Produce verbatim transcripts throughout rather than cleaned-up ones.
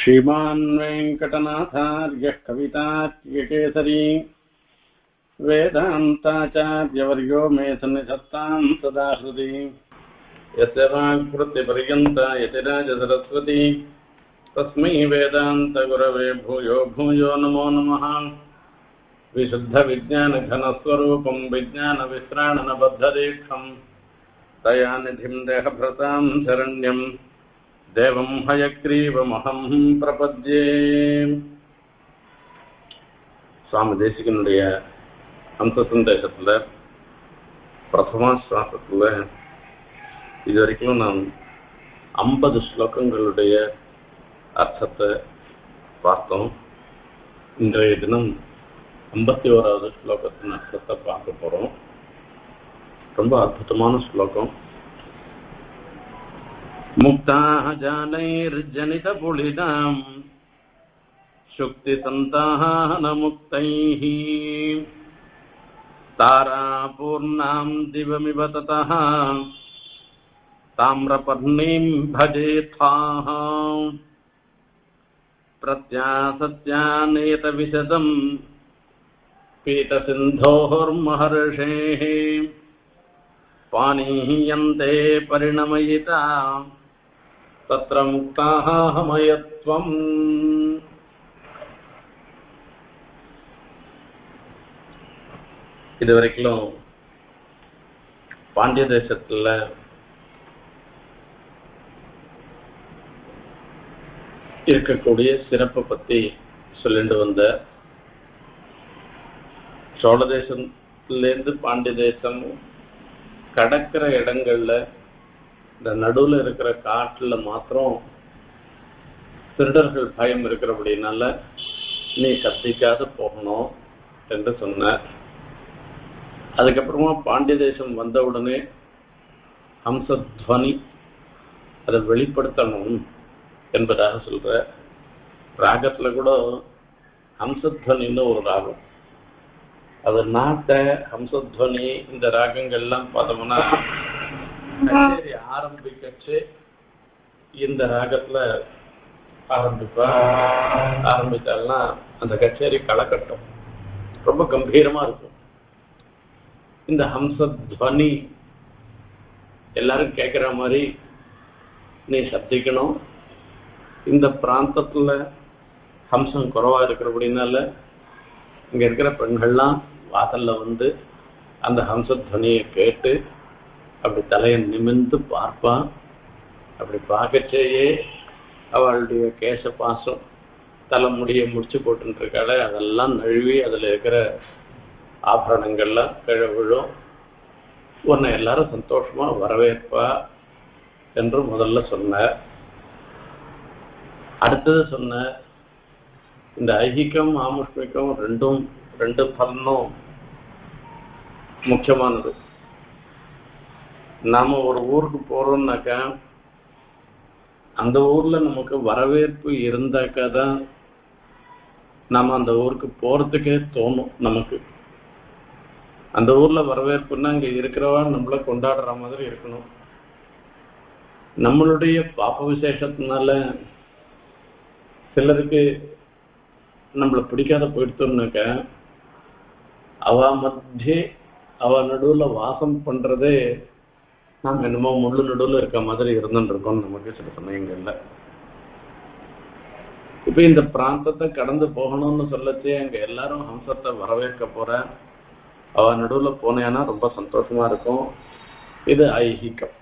श्रीमान् वेङ्कटनाथार्यः कवितार्किकेसरी वेदान्ताचार्यवर्यो मे सन्निधत्तां सदा हृदि यस्य वाक्कृतिपर्यन्ता यतिराजसरस्वती तस्मै वेदान्तगुरवे भूयो भूयो नमो नमः। विशुद्धविज्ञानघनस्वरूपं विज्ञानविश्राणनबद्धदीक्षं दयानिधिं देहभृतां शरण्यं देवं हयग्रीवमहं प्रपद्ये। சுவாமி தேசிகனுடைய அம்ச சந்தேசத்தில் பிரதமாஸ்வாசத்தில் இது வரைக்கும் நாம் ஐம்பது ஸ்லோகங்களுடைய அர்த்தத்தை பார்த்தோம். இன்றைய தினம் ஐம்பத்தி ஓராவது ஸ்லோகத்தின் அர்த்தத்தை பார்க்க போகிறோம். ரொம்ப அற்புதமான ஸ்லோகம். முக்தாஹ ஜானைர்ஜனித புலிதாம் சுக்தி சந்தான முக்தைஹ தாராபூர்ணாம் திவமிவ ததஹ தாம்ரபர்ணீம் பஜேத்வாஹ பிரத்யாசத்யாநேத விசதம் பீதசிந்தோர்மஹர்ஷேः பாணீயந்தே பரிணமயிதா தத்ர முக்தாஹ மயத்வம். இதுவரைக்கும் பாண்டிய தேசத்துல இருக்கக்கூடிய சிறப்பை பத்தி சொல்லிட்டு வந்த சோழ தேசத்திலேருந்து பாண்டிய தேசம் கடற்கிற இடங்கள்ல இந்த நடுவில் இருக்கிற காட்டுல மாத்திரம் திருடர்கள் பயம் இருக்கிறபடினால நீ கத்திக்காத போகணும் என்று சொன்னார். அதுக்கப்புறமா பாண்டிய தேசம் வந்த உடனே ஹம்சத்வனி அதை வெளிப்படுத்தணும் என்பதாக சொல்ற. ராகத்துல கூட ஹம்சத்வனின்னு ஒரு ராகம், அது நாட்ட ஹம்சத்வனி இந்த ராகங்கள்லாம் பார்த்தோம்னா கச்சேரி ஆரம்பிக்கச்சு இந்த ராகத்துல ஆரம்பிப்பா. ஆரம்பிச்சால்னா அந்த கச்சேரி களக்கட்டும், ரொம்ப கம்பீரமா இருக்கும். இந்த ஹம்சத்வனி எல்லாரும் கேட்குற மாதிரி நீ சப்திக்கணும். இந்த பிராந்தத்துல ஹம்சம் குறைவா இருக்கிறபடினால இங்க இருக்கிற பெண்கள்லாம் வாசல்ல வந்து அந்த ஹம்சத்வனியை கேட்டு அப்படி தலையை நிமிர்ந்து பார்ப்பா. அப்படி பார்க்கச்சேயே அவளுடைய கேச பாசம் தலைமுடியை முடிச்சு போட்டு இருக்காளே அதெல்லாம் நழுவி அதுல இருக்கிற ஆபரணங்கள்லாம் கீழே விழும். உன்னை எல்லாரும் சந்தோஷமா வரவேற்பா என்று முதல்ல சொன்ன. அடுத்தது சொன்ன இந்த ஐகிகம் ஆமுஷ்மிகம் ரெண்டும் ரெண்டு பலனும் முக்கியமானது. நாம ஒரு ஊருக்கு போறோம்னாக்கா அந்த ஊர்ல நமக்கு வரவேற்பு இருந்தாக்கா தான் நாம அந்த ஊருக்கு போறதுக்கே தோணும். நமக்கு அந்த ஊர்ல வரவேற்புன்னா அங்க இருக்கிறவா நம்மள கொண்டாடுற மாதிரி இருக்கணும். நம்மளுடைய பாப்ப விசேஷத்தினால சிலருக்கு நம்மளை பிடிக்காத போயிடுத்தோம்னாக்க அவ மத்தியே அவ நடுவுல வாசம் பண்றதே நாம் என்னமோ முள்ளு நடுவுல இருக்க மாதிரி இருந்துட்டு இருக்கோம் நமக்கு சில சமயங்கள்ல. இப்ப இந்த பிராந்தத்தை கடந்து போகணும்னு சொல்லச்சே அங்க எல்லாரும் ஹம்சத்தை வரவேற்க போற அவ நடுவுல போனேன்னா ரொம்ப சந்தோஷமா இருக்கும். இது ஐஹிகம்.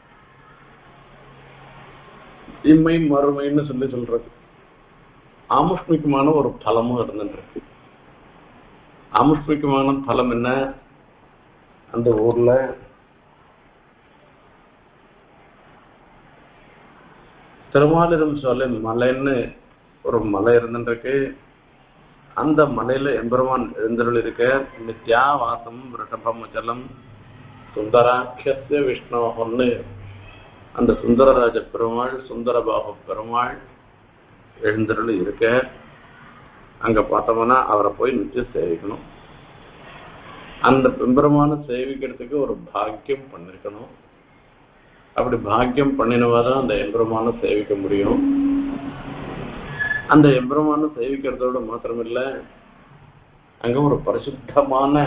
இம்மை மறுமைன்னு சொல்லி சொல்றது ஆமுஷ்மிகமான ஒரு பலமும் இருந்துட்டு இருக்கு. ஆமுஷ்மிகமான பலம் என்ன? அந்த ஊர்ல திருமாலிரம் சோலை மலைன்னு ஒரு மலை இருந்துருக்கு. அந்த மலையில எம்பெருமான் எழுந்தருள் இருக்க. நித்யா வாசம் ரிஷபமச்சலம் சுந்தராட்சிய விஷ்ணோன்னு அந்த சுந்தரராஜ பெருமாள் சுந்தரபாபு பெருமாள் எழுந்தருள் இருக்க. அங்க பார்த்தோம்னா அவரை போய் நிச்சயம் சேவிக்கணும். அந்த பெம்பெருமான சேவிக்கிறதுக்கு ஒரு பாக்கியம் பண்ணிருக்கணும். அப்படி பாக்கியம் பண்ணினவாதான் அந்த எம்பெருமான சேவிக்க முடியும். அந்த எம்பெருமானை சேவிக்கிறதோட மாத்திரமில்ல, அங்க ஒரு பரிசுத்தமான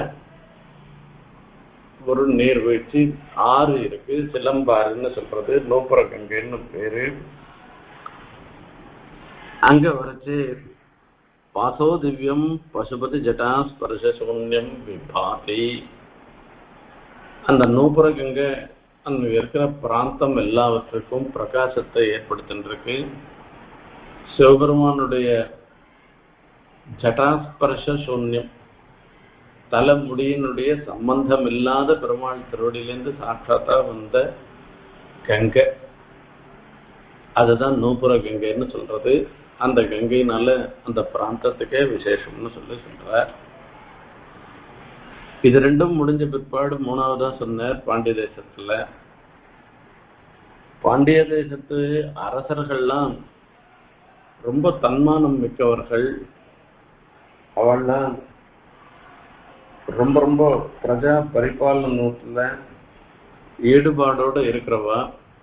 ஒரு நீர்வீழ்ச்சி ஆறு இருக்கு. சிலம்பாறுன்னு சொல்றது, நூப்புர கங்கைன்னு பேரு. அங்க வரைச்சு பாசோ திவ்யம் பசுபதி ஜட்டா ஸ்பர்ஷ சூன்யம் விபாதி. அந்த நூப்புர கங்கை அங்க இருக்கிற பிராந்தம் எல்லாவற்றுக்கும் பிரகாசத்தை ஏற்படுத்தின்றிருக்கு. சிவபெருமானுடைய ஜட்டாஸ்பர்ஷ சூன்யம், தலைமுடியினுடைய சம்பந்தம் இல்லாத பெருமாள் திருவடியிலிருந்து சாட்சாத்தா வந்த கங்கை, அதுதான் நூப்புர கங்கைன்னு சொல்றது. அந்த கங்கையினால அந்த பிராந்தத்துக்கே விசேஷம்னு சொல்லி சொல்றார். இது ரெண்டும் முடிஞ்ச பிற்பாடு மூணாவதா சொன்னார் பாண்டிய தேசத்துல. பாண்டிய தேசத்து அரசர்கள்லாம் ரொம்ப தன்மானம் மிக்கவர்கள். அவள்லாம் ரொம்ப ரொம்ப பிரஜா பரிபாலனத்துல ஈடுபாடோடு இருக்கிறவா.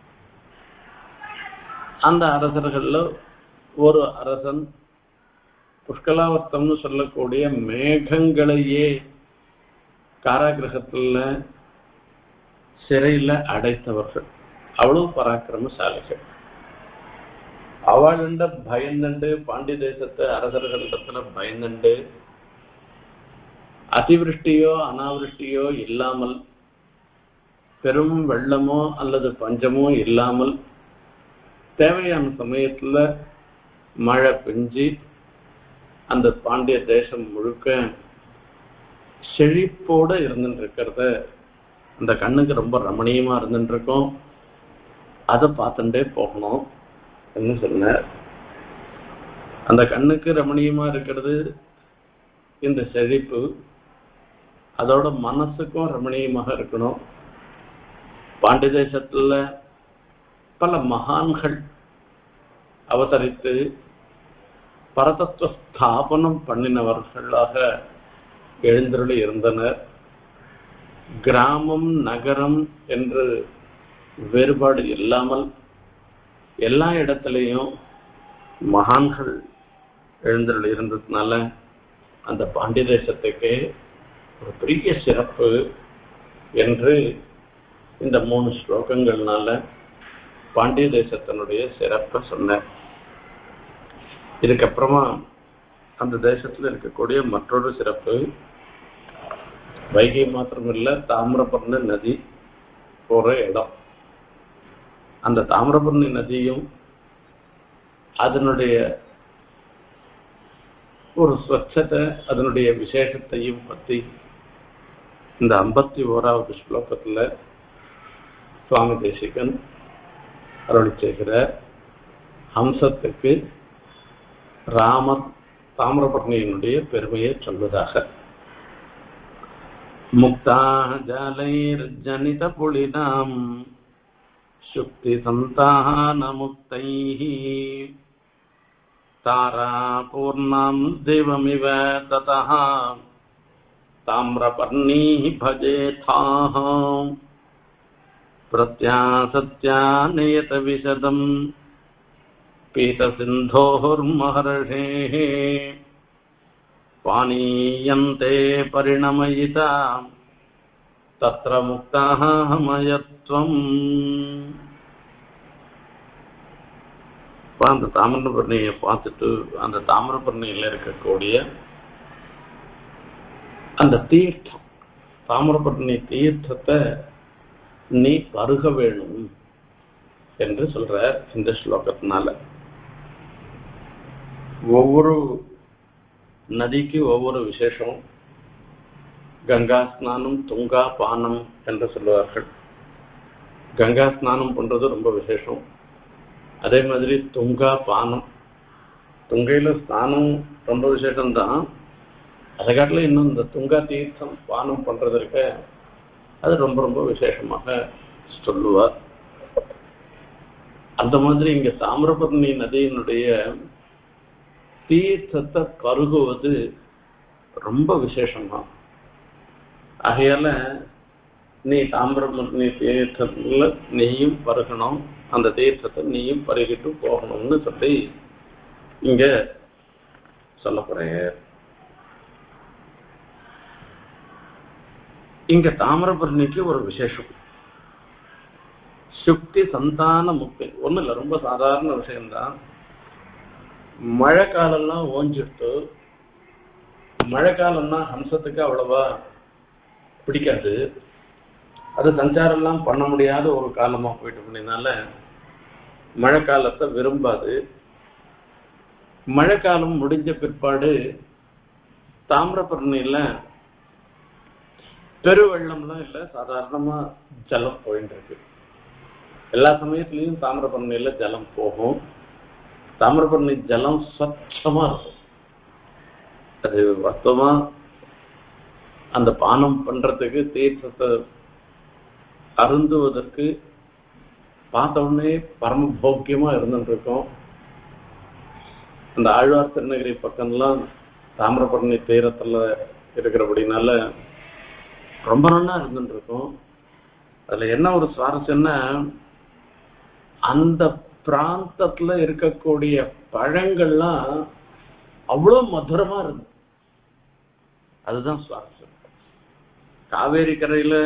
அந்த அரசர்கள்ல ஒரு அரசன் புஷ்கலாவர்த்தம்னு சொல்லக்கூடிய மேகங்களையே காராகிரகத்துல சிறையில அடைத்தவர்கள். அவ்வளவு பராக்கிரமசாலிகள். அவள்கிட்ட பயந்துண்டு, பாண்டிய தேசத்து அரசர்களிடத்துல பயந்துண்டு, அதிவிருஷ்டியோ அனாவிருஷ்டியோ இல்லாமல், பெரும் வெள்ளமோ அல்லது பஞ்சமோ இல்லாமல், தேவையான சமயத்துல மழை பெஞ்சி அந்த பாண்டிய தேசம் முழுக்க செழிப்போட இருந்துட்டு இருக்கிறத அந்த கண்ணுக்கு ரொம்ப ரமணீயமா இருந்துட்டு இருக்கோம். அதை பார்த்துட்டே போகணும் என்று சொன்னார். அந்த கண்ணுக்கு ரமணீயமா இருக்கிறது இந்த செழிப்பு, அதோட மனசுக்கும் ரமணீயமாக இருக்கணும். பாண்டிய தேசத்துல பல மகான்கள் அவதரித்து பரதத்துவ ஸ்தாபனம் பண்ணினவர்களாக எழுந்தருளி இருந்தனர். கிராமம் நகரம் என்று வேறுபாடு இல்லாமல் எல்லா இடத்திலையும் மகான்கள் எழுந்தருளி இருந்ததுனால அந்த பாண்டிய தேசத்துக்கே ஒரு பெரிய சிறப்பு என்று இந்த மூணு ஸ்லோகங்கள்னால பாண்டிய தேசத்தினுடைய சிறப்பை சொன்னார். இதுக்கப்புறமா அந்த தேசத்துல இருக்கக்கூடிய மற்றொரு சிறப்பு, வைகை மாத்திரமில்ல, தாமிரபரணி நதி போற இடம். அந்த தாமிரபரணி நதியும் அதனுடைய ஒரு ஸ்வச்சத்தை, அதனுடைய விசேஷத்தையும் பற்றி இந்த ஐம்பத்தி ஓராவது ஸ்லோகத்துல சுவாமி தேசிகன் அருளி செய்கிற ஹம்சத்துக்கு ராமர் தாமிரபரணியினுடைய பெருமையை சொல்வதாக. முக்தா ஜாலைர் ஜனித புலினாம் சுக்தி சந்தான முக்தைஹி தாரா பூர்ணாம் தேவமிவ ததஹ தாமிரபர்ணீஹி பஜேதாஹ பிரத்யாசத்யா நியத விசதம் பீத சிந்தோர்மஹர்ஷேஹ பானீயந்தே பரிணமயிதா தத்ர முக்தாஹ மயத்வம். அந்த தாமிரபரணியை பார்த்துட்டு அந்த தாமிரபரணியில இருக்கக்கூடிய அந்த தீர்த்தம், தாமிரபரணி தீர்த்தத்தை நீ பருக வேணும் என்று சொல்ற இந்த ஸ்லோகத்தினால. ஒவ்வொரு நதிக்கு ஒவ்வொரு விசேஷம். கங்கா ஸ்நானம், துங்கா பானம் என்று சொல்லுவார்கள். கங்கா ஸ்நானம் பண்றது ரொம்ப விசேஷம். அதே மாதிரி துங்கா பானம், துங்கையில ஸ்நானம் ரொம்ப விசேஷம்தான். அதை காட்டில இன்னும் இந்த துங்கா தீர்த்தம் பானம் பண்றதற்கு அது ரொம்ப ரொம்ப விசேஷமாக சொல்லுவார். அந்த மாதிரி இங்க தாமிரபரணி நதியினுடைய தீர்த்தத்தை பருகுவது ரொம்ப விசேஷமா. ஆகையால நீ தாமிரபரணி தீர்த்தத்துல நீயும் பருகணும், அந்த தீர்த்தத்தை நீயும் பருகிட்டு போகணும்னு சொல்லி இங்க சொல்ல போறேன். இங்க தாமிரபரணிக்கு ஒரு விசேஷம். சுக்தி சந்தான முக்தி ஒண்ணு இல்ல, ரொம்ப சாதாரண விஷயம்தான். மழை காலம்லாம் ஓஞ்சிட்டு, மழை காலம்னா ஹம்சத்துக்கு அவ்வளவா பிடிக்காது, அது சஞ்சாரம்லாம் பண்ண முடியாத ஒரு காலமா போயிட்டு அப்படின்னால மழை காலத்தை விரும்பாது. மழை காலம் முடிஞ்ச பிற்பாடு தாமிரபரணியில பெருவெள்ளம்லாம் இல்லை, சாதாரணமா ஜலம் போயிட்டு இருக்கு. எல்லா சமயத்திலையும் தாமிரபரணியில ஜலம் போகும். தாமிரபரணி ஜலம் ஸ்வச்சமா இருக்கும். அது வாஸ்தவமா அந்த பானம் பண்றதுக்கு, தீர்த்தத்தை அருந்துவதற்கு பார்த்த உடனே பரம போக்கியமா இருந்துட்டு இருக்கும். அந்த ஆழ்வார் திருநகரி பக்கம்லாம் தாமிரபரணி தீரத்துல இருக்கிறபடினால ரொம்ப நல்லா இருந்துட்டு இருக்கும். அதுல என்ன ஒரு சுவாரஸ்யம்னா, அந்த பிராந்தத்துல இருக்கக்கூடிய பழங்கள்லாம் அவ்வளவு மதுரமா இருக்கு. அதுதான் சுவாரஸ்யம். காவேரி கரையில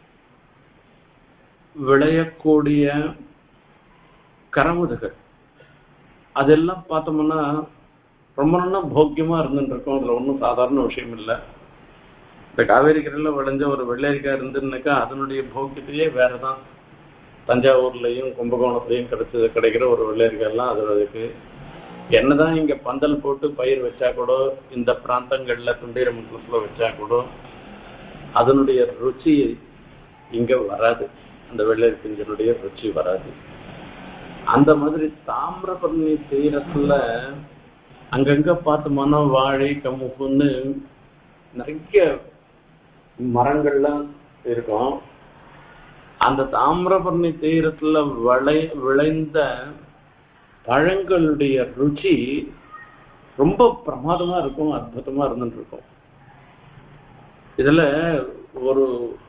விளையக்கூடிய கரமுதுகள் அதெல்லாம் பார்த்தோம்னா ரொம்ப நல்லா போக்கியமா இருந்துட்டு இருக்கும். அதுல ஒன்றும் சாதாரண விஷயம் இல்லை. இந்த காவேரி கரையில விளைஞ்ச ஒரு வெள்ளரிக்காய் இருந்துன்னாக்கா அதனுடைய போக்கியத்தையே வேறதான். தஞ்சாவூர்லையும் கும்பகோணத்துலையும் கிடைச்சது கிடைக்கிற ஒரு வெள்ளரிக்காய்லாம் அது அதுக்கு என்னதான் இங்க பந்தல் போட்டு பயிர் வச்சா கூட, இந்த பிராந்தங்கள்ல துண்டீரமண்டலத்துல வச்சா கூட அதனுடைய ருச்சி இங்க வராது. அந்த வெள்ளரி பிஞ்சனுடைய ருச்சி வராது. அந்த மாதிரி தாமிரபரணி தீரத்துல அங்கங்க பார்த்தோம்னா வாழை கமுகுன்னு நிறைய மரங்கள்லாம் இருக்கும். அந்த தாமிரபரணி தீரத்துல விளை விளைந்த பழங்களுடைய ருச்சி ரொம்ப பிரமாதமா இருக்கும், அற்புதமா இருந்துட்டு இருக்கும். இதுல ஒரு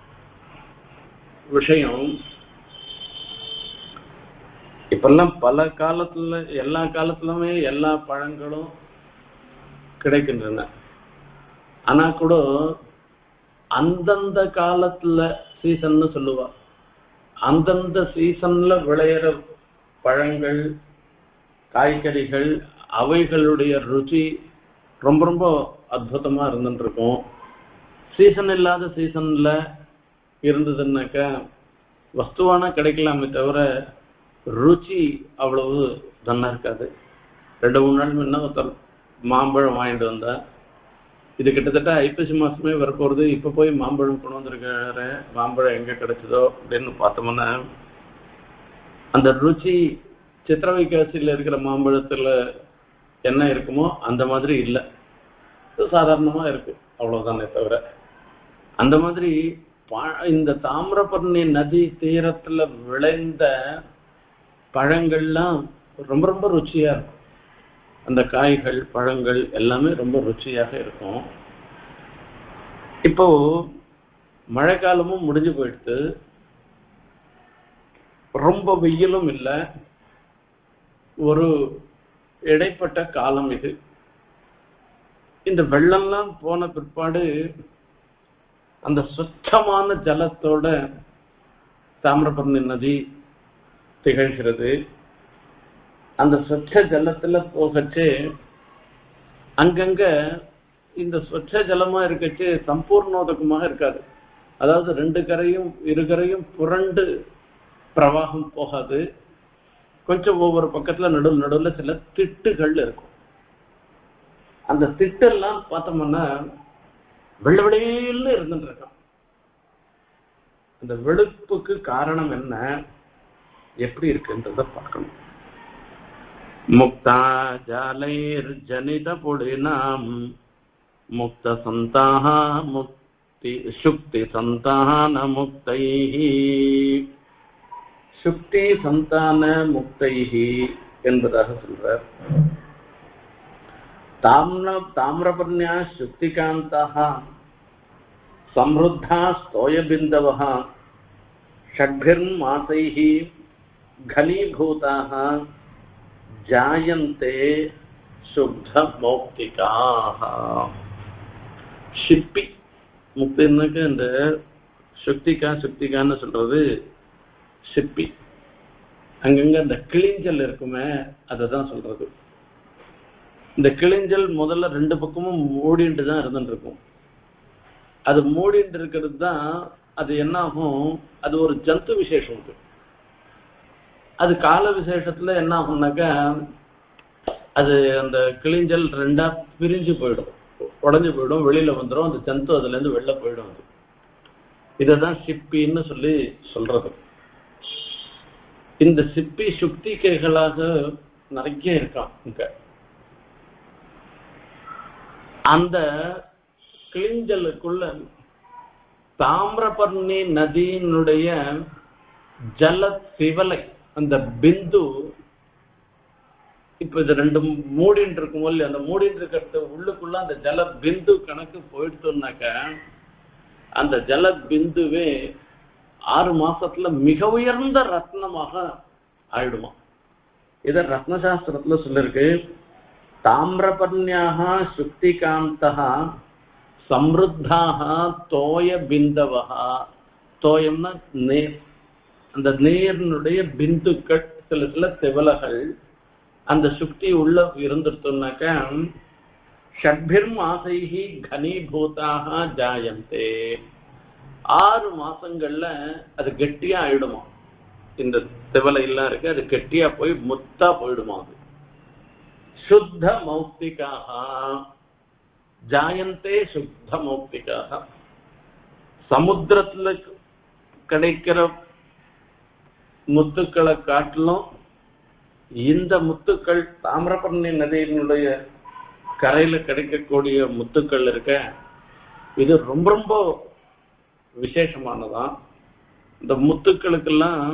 விஷயம், இப்பெல்லாம் பல காலத்துல எல்லா காலத்துலயுமே எல்லா பழங்களும் கிடைக்கின்றன. ஆனா கூட அந்தந்த காலத்துல சீசன்னு சொல்லுவா, அந்தந்த சீசன்ல விளையிற பழங்கள் காய்கறிகள் அவைகளுடைய ருச்சி ரொம்ப ரொம்ப அற்புதமா இருந்துட்டு இருக்கும். சீசன் இல்லாத சீசன்ல இருந்ததுன்னாக்கா வஸ்துவானா கிடைக்கலாமே தவிர ருச்சி அவ்வளவு நல்லா இருக்காது. ரெண்டு மூணு நாள் முன்ன ஒருத்தர் மாம்பழம் வாங்கிட்டு வந்தா, இது கிட்டத்தட்ட ஐப்பசி மாசமே வரப்போறது, இப்ப போய் மாம்பழம் கொண்டு வந்திருக்காரு, மாம்பழம் எங்க கிடைச்சதோ அப்படின்னு பார்த்தோம்னா அந்த ருச்சி சித்திரவைக்காசியில இருக்கிற மாம்பழத்துல என்ன இருக்குமோ அந்த மாதிரி இல்லை, சாதாரணமா இருக்கு, அவ்வளவுதானே தவிர. அந்த மாதிரி இந்த தாமிரபரணி நதி தீரத்துல விளைந்த பழங்கள்லாம் ரொம்ப ரொம்ப ருச்சியா இருக்கும். அந்த காய்கள் பழங்கள் எல்லாமே ரொம்ப ருச்சியாக இருக்கும். இப்போ மழை காலமும் முடிஞ்சு போயிடுத்து, ரொம்ப வெயிலும் இல்லை, ஒரு இடைப்பட்ட காலம் இது. இந்த வெள்ளம்லாம் போன பிற்பாடு அந்த சுத்தமான ஜலத்தோட தாமிரபரணி நதி திகழ்கிறது. அந்த சொச்ச ஜலத்துல போகச்சு அங்கங்க இந்த சொச்ச ஜலமா இருக்கச்சு சம்பூர்ணோதகமாக இருக்காது. அதாவது ரெண்டு கரையும் இரு கரையும் புரண்டு பிரவாகம் போகாது. கொஞ்சம் ஒவ்வொரு பக்கத்துல நடுவு நடுவுல சில திட்டுகள் இருக்கும். அந்த திட்டெல்லாம் பார்த்தோம்னா வெள்ள வெளியில இருந்துட்டு இருக்கான். அந்த வெளுப்புக்கு காரணம் என்ன, எப்படி இருக்குன்றத பார்க்கணும். முக்தா ஜாலைர் ஜனித புடினாம் முக்த சந்தாக முக்தி சுக்தி சந்தான முக்தைஹி சுக்தி சந்தான முக்தைஹி என்பதாக சொல்றார். தாம்ர தாமிரபர்ணியா சுக்திகாந்தः சம்ருத்தா ஸ்தோயபிந்தவः ஷட்பிர்மாசைः கலீபூதாः ஜாயந்தே சுத்த மௌக்திகாஹ. ஷிப்பி முக்தின்னாக்க இந்த சுக்திகா சுக்திகான்னு சொல்றது சிப்பி. அங்கங்க அந்த கிளிஞ்சல் இருக்குமே அததான் சொல்றது. இந்த கிளிஞ்சல் முதல்ல ரெண்டு பக்கமும் மூடிட்டு தான் இருந்துட்டு இருக்கும். அது மூடிட்டு இருக்கிறது தான் அது என்ன ஆகும், அது ஒரு ஜந்து விசேஷம் இருக்கு. அது கால விசேஷத்துல என்ன ஆகும்னாக்கா அது அந்த கிளிஞ்சல் ரெண்டா பிரிஞ்சு போயிடும், உடஞ்சு போயிடும், வெளியில வந்துடும், அந்த ஜந்து அதுல இருந்து வெளில போயிடும். அது இததான் சிப்பின்னு சொல்லி சொல்றது. இந்த சிப்பி சுக்திகைகளாக நிறைய இருக்கான் இங்க. அந்த கிளிஞ்சலுக்குள்ள தாமிரபர்ணி நதியினுடைய ஜல திவலை அந்த பிந்து, இப்ப இது ரெண்டு மூடின்னு இருக்கும் போது அந்த மூடின்னு இருக்கிறது உள்ளுக்குள்ள அந்த ஜல பிந்து கணக்கு போயிடுத்தோம்னாக்க அந்த ஜல பிந்துவே ஆறு மாசத்துல மிக உயர்ந்த ரத்னமாக ஆயிடுமா. இத ரத்னசாஸ்திரத்துல சொல்லிருக்கு. தாமிரபர்ணியாக சுக்திகாந்தः சம்ருத்தாக தோய பிந்தவஹா. தோயம்னா நீர், அந்த நீரினுடைய பிந்துக்கள் சில சில திவலைகள் அந்த சுக்தி உள்ள இருந்துட்டோம்னாக்க ஷட்பிர் மாசைஹி கனீபூதாக ஜாயந்தே. ஆறு மாசங்கள்ல அது கெட்டியா ஆயிடுமா. இந்த திவலை எல்லாம் இருக்கு, அது கெட்டியா போய் முத்தா போயிடுமா. அது சுத்த மௌக்திகாக ஜாயந்தே. சுத்த மௌக்திகாக சமுத்திரத்துல கிடைக்கிற முத்துக்களை காட்டிலும் இந்த முத்துக்கள் தாமிரபர்ணி நதியினுடைய கரையில கிடைக்கக்கூடிய முத்துக்கள் இருக்க இது ரொம்ப ரொம்ப விசேஷமானதான். இந்த முத்துக்களுக்கெல்லாம்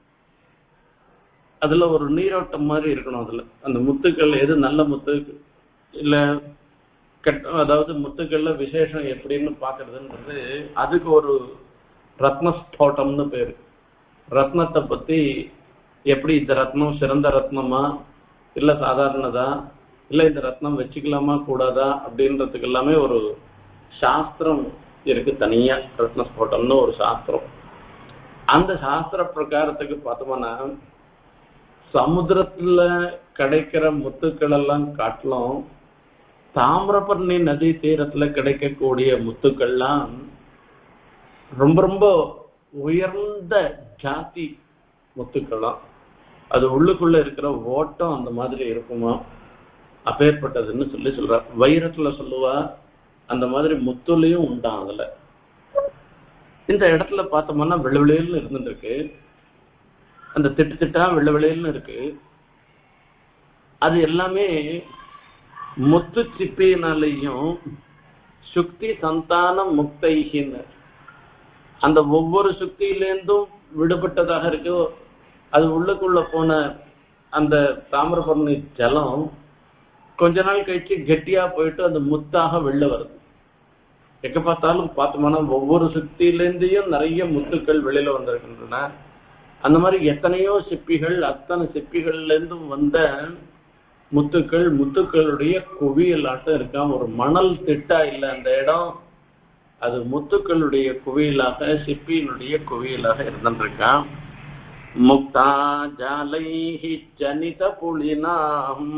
அதுல ஒரு நீரோட்டம் மாதிரி இருக்கணும். அதுல அந்த முத்துக்கள் எது நல்ல முத்து இல்ல கெட்ட, அதாவது முத்துக்கள்ல விசேஷம் எப்படின்னு பாக்குறதுன்றது அதுக்கு ஒரு ரத்னஸ்போட்டம்னு பேரு. ரத்னத்தை பத்தி எப்படி இந்த ரத்னம் சிறந்த ரத்னமா இல்ல சாதாரணதா இல்ல இந்த ரத்னம் வச்சுக்கலாமா கூடாதா அப்படின்றதுக்கு எல்லாமே ஒரு சாஸ்திரம் இருக்கு. தனியா ரத்னஸ்போட்டம்னு ஒரு சாஸ்திரம். அந்த சாஸ்திர பிரகாரத்துக்கு பார்த்தோம்னா சமுத்திரத்துல கிடைக்கிற முத்துக்கள் எல்லாம் காட்டிலும் தாமிரபர்ணி நதி தீரத்துல கிடைக்கக்கூடிய முத்துக்கள்லாம் ரொம்ப ரொம்ப உயர்ந்த ஜாதி முத்துக்கள்லாம். அது உள்ளுக்குள்ள இருக்கிற ஓட்டம் அந்த மாதிரி இருக்குமா, அப்பேற்பட்டதுன்னு சொல்லி சொல்ற. வைரத்துல சொல்லுவா, அந்த மாதிரி முத்துலையும் உண்டான். அதுல இந்த இடத்துல பார்த்தோம்னா வெள்ளவெளியல்னு இருந்துட்டு இருக்கு. அந்த திட்டு திட்டா வெள்ளவெளியல்னு இருக்கு. அது எல்லாமே முத்து சிப்பினாலையும் சுக்தி சந்தான முக்தைகின்னு அந்த ஒவ்வொரு சுக்தியிலேருந்தும் விடுபட்டதாக இருக்கு. அது உள்ளுக்குள்ள போன அந்த தாமிரபரணி ஜலம் கொஞ்ச நாள் கழிச்சு கெட்டியா போயிட்டு அந்த முத்தாக வெளில வருது. எங்க பார்த்தாலும் பார்த்தோம்னா ஒவ்வொரு சுக்தியிலேருந்தையும் நிறைய முத்துக்கள் வெளியில வந்திருக்கின்றன. அந்த மாதிரி எத்தனையோ சிப்பிகள், அத்தனை சிப்பிகள்ல இருந்தும் வந்த முத்துக்கள் முத்துக்களுடைய குவியலாட்டம் இருக்கான். ஒரு மணல் திட்டா இல்லை அந்த இடம், அது முத்துக்களுடைய குவியலாக சிப்பியினுடைய குவியலாக இருந்திருக்கான். முக்தா ஜாலைஹி ஜனித புலினாம்.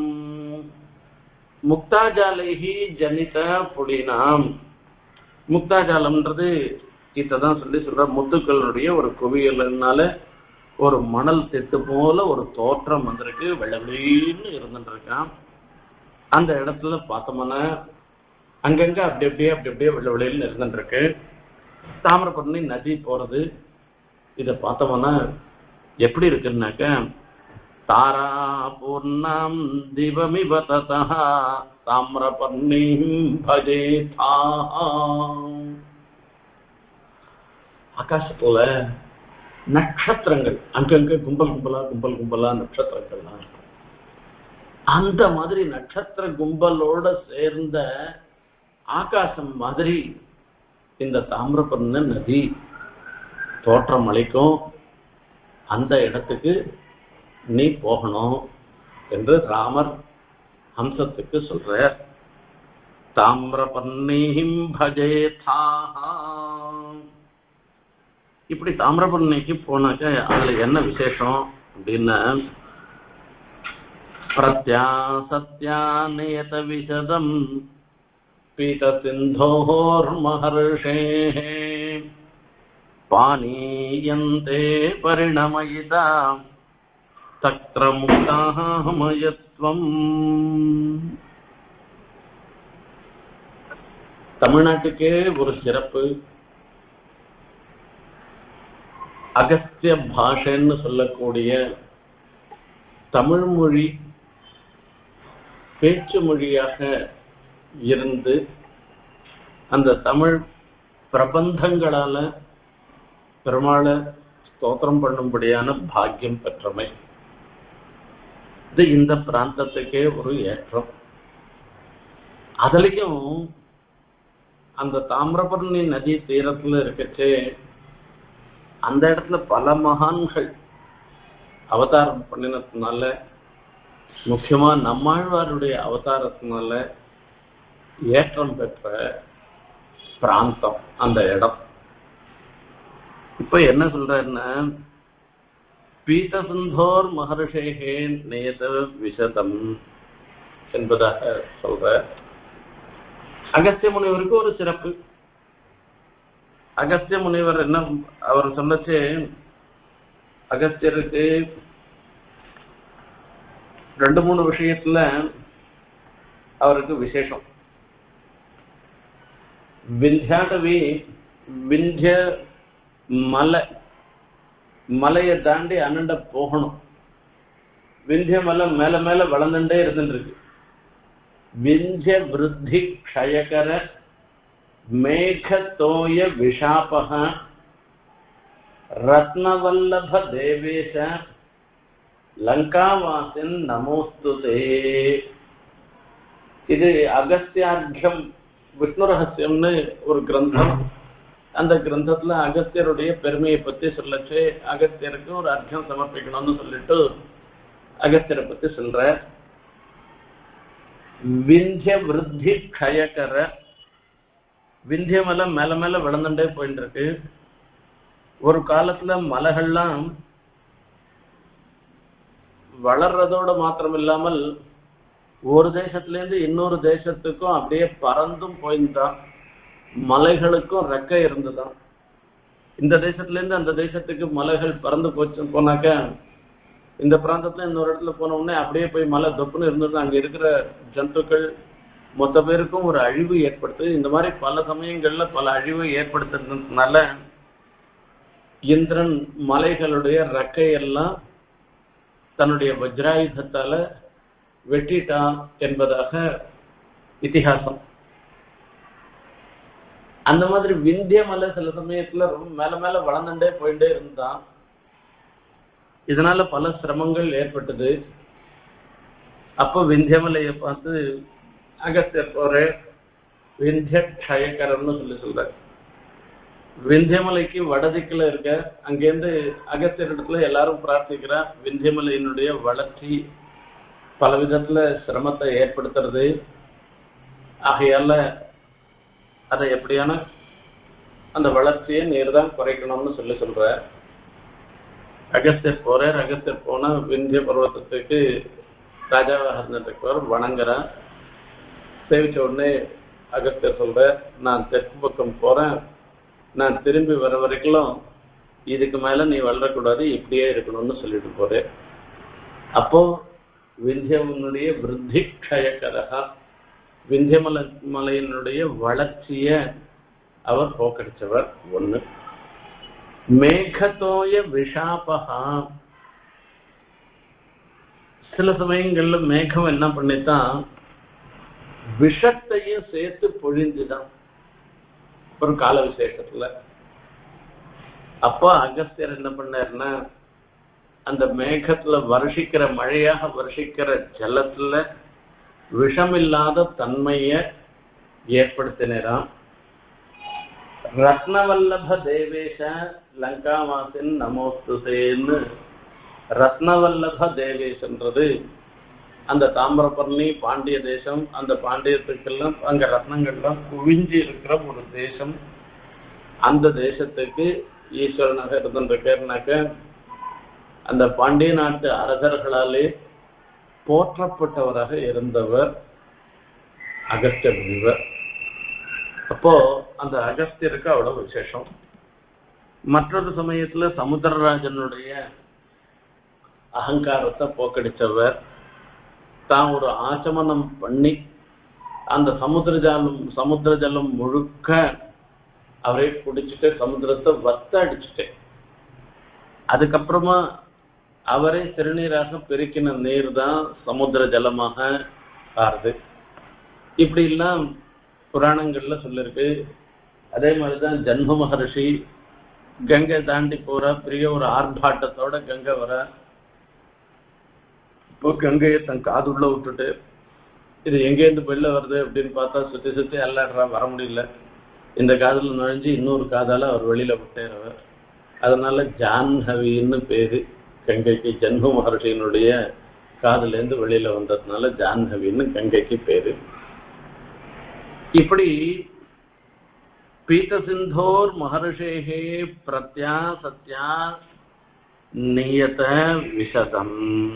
முக்தாஜாலைஹி ஜனித புலினாம். முக்தாஜாலம்ன்றது இதான் சொல்லி சொல்ற. முத்துக்களுடைய ஒரு குவியல்னால ஒரு மணல் திட்டு போல ஒரு தோற்றம் வந்திருக்கு, வெள்ளவெளின்னு இருந்துட்டு இருக்கான். அந்த இடத்துல பார்த்தோம்னா அங்கங்க அப்படி அப்படியே அப்படி அப்படியே வெள்ளவெளின்னு இருந்துட்டு இருக்கு. தாமிரபரணி நதி போறது இதை பார்த்தோம்னா எப்படி இருக்குன்னாக்க தாரா பூர்ணம் திவமிவ ததா தாமிரபர்ணி பஜேதா. ஆகாசத்துல நட்சத்திரங்கள் அங்கங்க கும்பல் கும்பலா கும்பல் கும்பலா நட்சத்திரங்கள்லாம் இருக்கும். அந்த மாதிரி நட்சத்திர கும்பலோட சேர்ந்த ஆகாசம் மாதிரி இந்த தாமிரபரணி நதி தோற்றம் அளிக்கும். அந்த இடத்துக்கு நீ போகணும் என்று ராமர் ஹம்சத்துக்கு சொல்ற. தாமிரபர்ணீம் பஜேதாஹா. இப்படி தாமிரபர்ணிக்கு போனாக்க அதுல என்ன விசேஷம் அப்படின்னா, பிரத்யா சத்யா நியத விசதம் பீத சிந்தோர் மஹர்ஷேஹ பானீயந்தே பரிணமயிதா தக்ரமுக்தாமயத்வம். தமிழ்நாட்டுக்கே ஒரு சிறப்பு. அகஸ்திய பாஷைன்னு சொல்லக்கூடிய தமிழ் மொழி பேச்சு மொழியாக இருந்து அந்த தமிழ் பிரபந்தங்களால பெருமாளை ஸ்தோத்திரம் பண்ணும்படியான பாக்கியம் பெற்றமை. இது இந்த பிராந்தத்துக்கே ஒரு ஏற்றம். அதுலயும் அந்த தாமிரபரணி நதி தீரத்துல இருக்கச்சே அந்த இடத்துல பல மகான்கள் அவதாரம் பண்ணினதுனால, முக்கியமா நம்மாழ்வாருடைய அவதாரத்தினால ஏற்றம் பெற்ற பிராந்தம் அந்த இடம். இப்ப என்ன சொல்றன்னா, பீதசிந்தோர் மகர்ஷேகே நேத விசதம் என்பதாக சொல்ற. அகஸ்திய முனிவருக்கு ஒரு சிறப்பு. அகஸ்திய முனிவர் என்ன அவர் சொல்லச்சு, அகஸ்தியருக்கு ரெண்டு மூணு விஷயத்துல அவருக்கு விசேஷம். விந்தியாடவி விந்திய மலை மலையை தாண்டி அண்ணண்ட போகணும். விந்திய மலை மேல மேல வளர்ந்துட்டே இருந்துருக்கு. விந்திய விருத்தி க்ஷயகர மேகத்தோய விஷாபக ரத்னவல்லப தேவேஷ லங்காவாசின் நமோஸ்துதே. இது அகஸ்தியார்க்கியம் விஷ்ணு ரகசியம்னு ஒரு கிரந்தம். அந்த கிரந்தத்துல அகஸ்தியருடைய பெருமையை பத்தி சொல்லச்சு, அகஸ்தியருக்கு ஒரு அர்த்தம் சமர்ப்பிக்கணும்னு சொல்லிட்டு அகஸ்தியரை பத்தி சொல்ற. விந்திய விருத்தி க்ஷயகர, விந்திய மலை மேல மேல வளர்ந்துட்டே போயிட்டு இருக்கு. ஒரு காலத்துல மலைகள்லாம் வளர்றதோட மாத்திரம் இல்லாமல் ஒரு தேசத்துல இருந்து இன்னொரு தேசத்துக்கும் அப்படியே பறந்தும் போயிருந்தான். மலைகளுக்கும் ரெக்கை இருந்துதான். இந்த தேசத்துல இருந்து அந்த தேசத்துக்கு மலைகள் பறந்து போச்சு போனாக்க, இந்த பிராந்தத்துல இன்னொரு இடத்துல போன உடனே அப்படியே போய் மலை தொப்புன்னு இருந்தது. அங்க இருக்கிற ஜந்துக்கள் மொத்த பேருக்கும் ஒரு அழிவு ஏற்படுத்து. இந்த மாதிரி பல சமயங்கள்ல பல அழிவு ஏற்படுத்துறதுனால இந்திரன் மலைகளுடைய ரெக்கையெல்லாம் தன்னுடைய வஜ்ராயுதத்தால வெட்டிட்டான் என்பதாக இதிகாசம். அந்த மாதிரி விந்திய மலை சில சமயத்துல ரொம்ப மேல மேல வளர்ந்துட்டே போயிட்டே இருந்தான். இதனால பல சிரமங்கள் ஏற்பட்டது. அப்போ விந்திய மலையை பார்த்து அகஸ்தியர் போற விந்திய க்ஷயகரம்னு சொல்லி சொல்ற. விந்தியமலைக்கு வடதிக்குல இருக்க அங்கேருந்து அகஸ்தியர் இடத்துல எல்லாரும் பிரார்த்திக்கிறா. விந்தியமலையினுடைய வளர்ச்சி பல விதத்துல சிரமத்தை ஏற்படுத்துறது. ஆகையால அதை எப்படியான அந்த வளர்ச்சியை நீர் தான் குறைக்கணும்னு சொல்லி சொல்ற. அகஸ்தியர் போற. அகஸ்தியர் போனா விந்திய பர்வத்தத்துக்கு ராஜாவாக இருந்துட்டு வணங்குறா. சேவிச்ச உடனே அகஸ்தியர் சொல்ற, நான் தெற்கு பக்கம் போறேன், நான் திரும்பி வர வரைக்கும் இதுக்கு மேல நீ வளரக்கூடாது, இப்படியே இருக்கணும்னு சொல்லிட்டு போறேன். அப்போ விந்தியமனுடைய விருத்தி க்ஷயகரா, விந்தியமல மலையினுடைய வளர்ச்சிய அவர் போக்கடிச்சவர். ஒண்ணு. மேகத்தோய விஷாபகா, சில சமயங்கள்ல மேகம் என்ன பண்ணித்தான் விஷத்தையும் சேர்த்து பொழிஞ்சுதான் ஒரு கால விசேஷத்துல. அப்போ அகஸ்தியர் என்ன பண்ணாருன்னா, அந்த மேகத்துல வருஷிக்கிற மழையாக வருஷிக்கிற ஜலத்துல விஷமில்லாத தன்மைய ஏற்படுத்தினாராம். ரத்னவல்லப தேவேஷ லங்காவாசின் நமோஸ்துதேன்னு ரத்னவல்லப தேவேஷ்ன்றது அந்த தாமிரபரணி பாண்டிய தேசம், அந்த பாண்டியத்துக்கெல்லாம் அங்க ரத்னங்கள்லாம் குவிஞ்சு இருக்கிற ஒரு தேசம். அந்த தேசத்துக்கு ஈஸ்வரனாக இருந்திருக்காருனாக்க அந்த பாண்டிய நாட்டு அரசர்களாலே போற்றப்பட்டவராக இருந்தவர் அகஸ்திய முனிவர். அப்போ அந்த அகஸ்தியருக்கு அவ்வளவு விசேஷம். மற்றொரு சமயத்துல சமுத்திரராஜனுடைய அகங்காரத்தை போக்கடிச்சவர், தான் ஒரு ஆச்சமனம் பண்ணி அந்த சமுத்திர ஜலம் சமுத்திர ஜலம் முழுக்க அவரே குடிச்சுட்டு சமுத்திரத்தை வத்த அடிச்சுட்டு அதுக்கப்புறமா அவரே திருநீராக பெருக்கின நீர் தான் சமுத்திர ஜலமாக ஆறுது. இப்படி எல்லாம் புராணங்கள்ல சொல்லிருக்கு. அதே மாதிரிதான் ஜன்ம மகர்ஷி கங்கை தாண்டி போற பெரிய ஒரு ஆர்ப்பாட்டத்தோட கங்கை வர, இப்போ கங்கையை தன் காதுள்ள விட்டுட்டு இது எங்கேருந்து வெளில வருது அப்படின்னு பார்த்தா சுத்தி சுத்தி அல்லாடுறா, வர முடியல. இந்த காதுல நுழைஞ்சு இன்னொரு காதால அவர் வெளியில விட்டேறவர். அதனால ஜான்ஹவின்னு பேரு கங்கைக்கு. ஜன்ம மகர்ஷியினுடைய காதுல இருந்து வெளியில வந்ததுனால ஜான்ஹவின்னு கங்கைக்கு பேரு. இப்படி பீத சிந்தோர் மகர்ஷேகே பிரத்யா சத்யா நியத விஷதம்.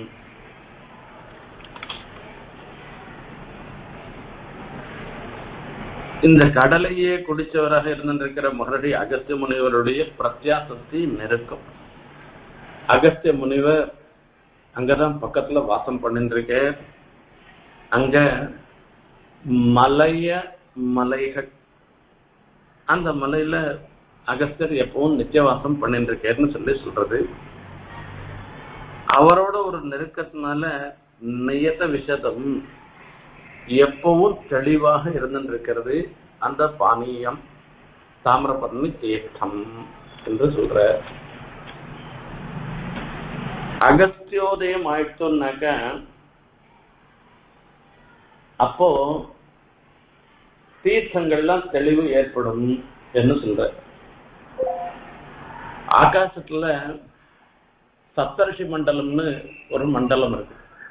இந்த கடலையே குடிச்சவராக இருந்திருக்கிற மகர்ஷி அகஸ்திய முனிவருடைய பிரத்யாசக்தி நெருக்கம். அகஸ்திய முனிவர் அங்கதான் பக்கத்துல வாசம் பண்ணிட்டு இருக்க. அங்க மலைய மலைகள், அந்த மலையில அகஸ்தியர் எப்பவும் நித்தியவாசம் பண்ணிட்டு இருக்காருன்னு சொல்லி சொல்றது. அவரோட ஒரு நெருக்கத்தினால நியத விஷதம் எப்பவும் தெளிவாக இருந்திருக்கிறது அந்த பானீயம் தாமிரபரணி தீர்த்தம் என்று சொல்ற. அகஸ்தியோதயம் ஆயிடுச்சோன்னாக்க அப்போ தீர்த்தங்கள்லாம் தெளிவு ஏற்படும் என்று சொல்ற. ஆகாசத்துல சப்தர்ஷி மண்டலம்னு ஒரு மண்டலம் இருக்கு.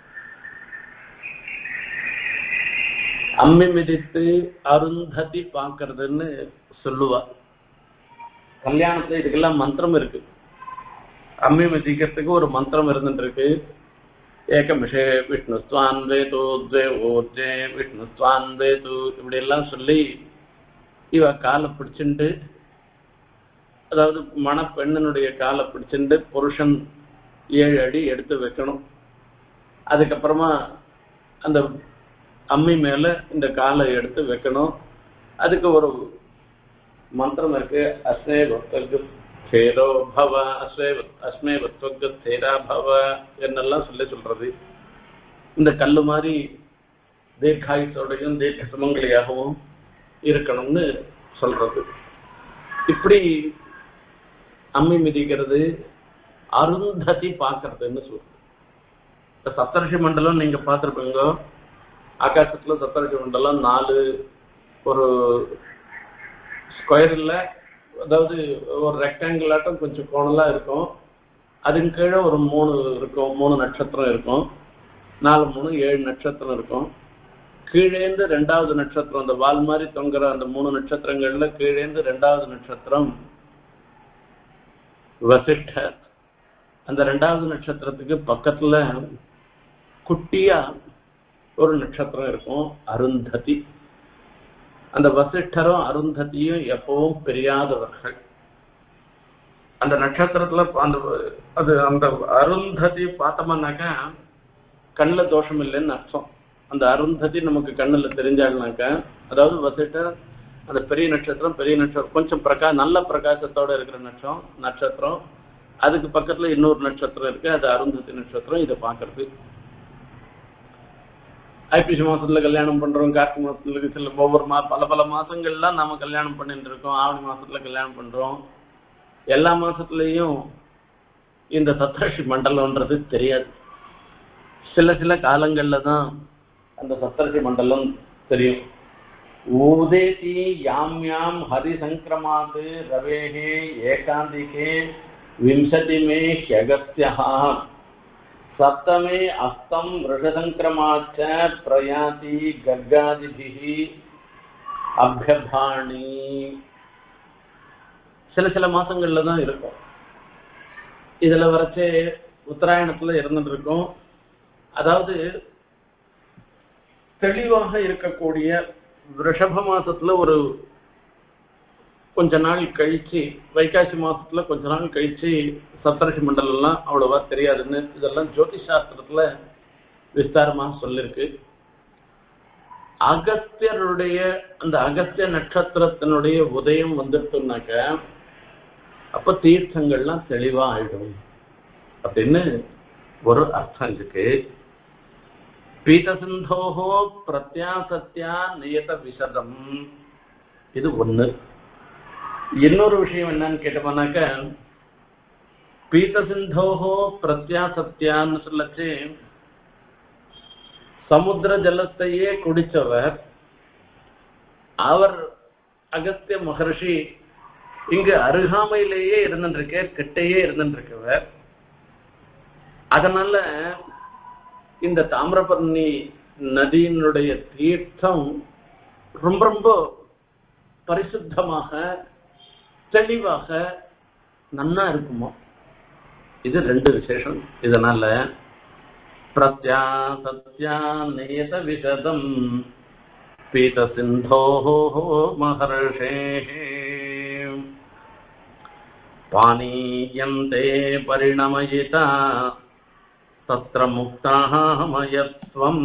அம்மி மிதித்து அருந்ததி பாக்குறதுன்னு சொல்லுவா. கல்யாணத்துல இதுக்கெல்லாம் மந்திரம் இருக்கு. அம்மி மிதிக்கிறதுக்கு ஒரு மந்திரம் இருந்துட்டு இருக்கு. ஏகமிஷே விஷ்ணு ஸ்வான் வேது ஓஜே விஷ்ணு ஸ்வான் வேது இப்படி எல்லாம் சொல்லி இவ காலை பிடிச்சுட்டு, அதாவது மணப்பெண்ணினுடைய காலை பிடிச்சுட்டு புருஷன் ஏழு அடி எடுத்து வைக்கணும். அதுக்கப்புறமா அந்த அம்மி மேல இந்த காலை எடுத்து வைக்கணும். அதுக்கு ஒரு மந்திரம் இருக்கு. அஸ்மே பக்தர்க்கு தேரோ பவ அஸ்மே அஸ்மே பக்தர்க்கு தேரா பவ என்னெல்லாம் சொல்லி சொல்றது. இந்த கல்லு மாதிரி தீர்காயுத்தோடையும் தீர்க்க சுமங்கலியாகவும் இருக்கணும்னு சொல்றது. இப்படி அம்மி மிதிக்கிறது, அருந்ததி பார்க்கறதுன்னு சொல்றது. இந்த சப்தர்ஷி மண்டலம் நீங்க பார்த்துருப்பீங்க. ஆகாசத்துல சப்தர்ஷி மண்டலம் நாலு ஒரு ஸ்கொயர்ல, அதாவது ஒரு ரெக்டாங்கிள் ஆட்டம் கொஞ்சம் கோணலா இருக்கும். அதுக்கு கீழே ஒரு மூணு இருக்கும், மூணு நட்சத்திரம் இருக்கும். நாலு மூணு ஏழு நட்சத்திரம் இருக்கும். கீழேந்து ரெண்டாவது நட்சத்திரம், அந்த வால் மாதிரி தொங்குற அந்த மூணு நட்சத்திரங்கள்ல கீழேந்து ரெண்டாவது நட்சத்திரம் வசிஷ்டர். அந்த ரெண்டாவது நட்சத்திரத்துக்கு பக்கத்துல குட்டியா ஒரு நட்சத்திரம் இருக்கும், அருந்ததி. அந்த வசிஷ்டரும் அருந்ததியும் எப்பவும் பிரியாதவர்கள். அந்த நட்சத்திரத்துல அந்த அது அந்த அருந்ததி பார்த்தோம்னாக்கா கண்ணில் தோஷம் இல்லைன்னு அர்த்தம். அந்த அருந்ததி நமக்கு கண்ணில் தெரிஞ்சாங்கனாக்கா, அதாவது வசிஷ்டர் அந்த பெரிய நட்சத்திரம், பெரிய நட்சத்திரம் கொஞ்சம் பிரகா நல்ல பிரகாசத்தோட இருக்கிற நட்சம் நட்சத்திரம். அதுக்கு பக்கத்துல இன்னொரு நட்சத்திரம் இருக்கு, அது அருந்ததி நட்சத்திரம். இதை பார்க்கறது ஐப்பசி மாசத்துல கல்யாணம் பண்றோம், கார்த்திகை மாசத்துல சில ஒவ்வொரு மா பல பல மாசங்கள்லாம் நாம கல்யாணம் பண்ணிட்டு இருக்கோம். ஆவணி மாசத்துல கல்யாணம் பண்றோம். எல்லா மாசத்துலயும் இந்த சப்தர்ஷி மண்டலம்ன்றது தெரியாது. சில சில காலங்கள்ல தான் அந்த சப்தர்ஷி மண்டலம் தெரியும். ஊதேதி யாம் யாம் ஹரி சங்கிரமாது ரவேஹே ஏகாந்திகே விம்சதி மே ஹ்யகஸ்யா சப்தமே அஸ்தம் ரிஷசங்கிரமாச்ச பிரயாதி கர்காதிபிஹி அப்யபாணி. சில சில மாசங்கள்ல தான் இருக்கும். இதுல வரைச்சே உத்தராயணத்துல இருந்துட்டு இருக்கும். அதாவது தெளிவாக இருக்கக்கூடிய ரிஷப மாசத்துல ஒரு கொஞ்ச நாள் கழிச்சு, வைகாசி மாசத்துல கொஞ்ச நாள் கழிச்சு சப்தரிஷி மண்டலம் எல்லாம் அவ்வளவா தெரியாதுன்னு இதெல்லாம் ஜோதிஷ் சாஸ்திரத்துல விஸ்தாரமா சொல்லிருக்கு. அகஸ்தியருடைய அந்த அகஸ்திய நட்சத்திரத்தினுடைய உதயம் வந்துட்டோம்னாக்க அப்ப தீர்த்தங்கள்லாம் தெளிவா ஆயிடும் அப்படின்னு ஒரு அர்த்தம் இருக்கு. பீதசிந்தோஹோ பிரத்யாசத்யா நியத விஷதம், இது ஒண்ணு. இன்னொரு விஷயம் என்னன்னு கேட்டோம்னாக்க, பீதசிந்தோஹோ பிரத்யாசத்யான்னு சொல்லச்சு சமுத்திர ஜலத்தையே குடிச்சவர் அவர் அகஸ்திய மகர்ஷி இங்கு அருகாமையிலேயே இருந்துருக்க, கிட்டையே இருந்துருக்கவர். அதனால இந்த தாமிரபரணி நதியினுடைய தீர்த்தம் ரொம்ப ரொம்ப பரிசுத்தமாக தெளிவாக நன்னா இருக்குமோ. இது ரெண்டு விசேஷம். இதனால பிரத்யாசத்யா நேத விஷதம் பீத சிந்தோஹோ மஹர்ஷேஹே பானீயந்தே பரிணமயிதா தத்ர முக்தாமயத்வம்.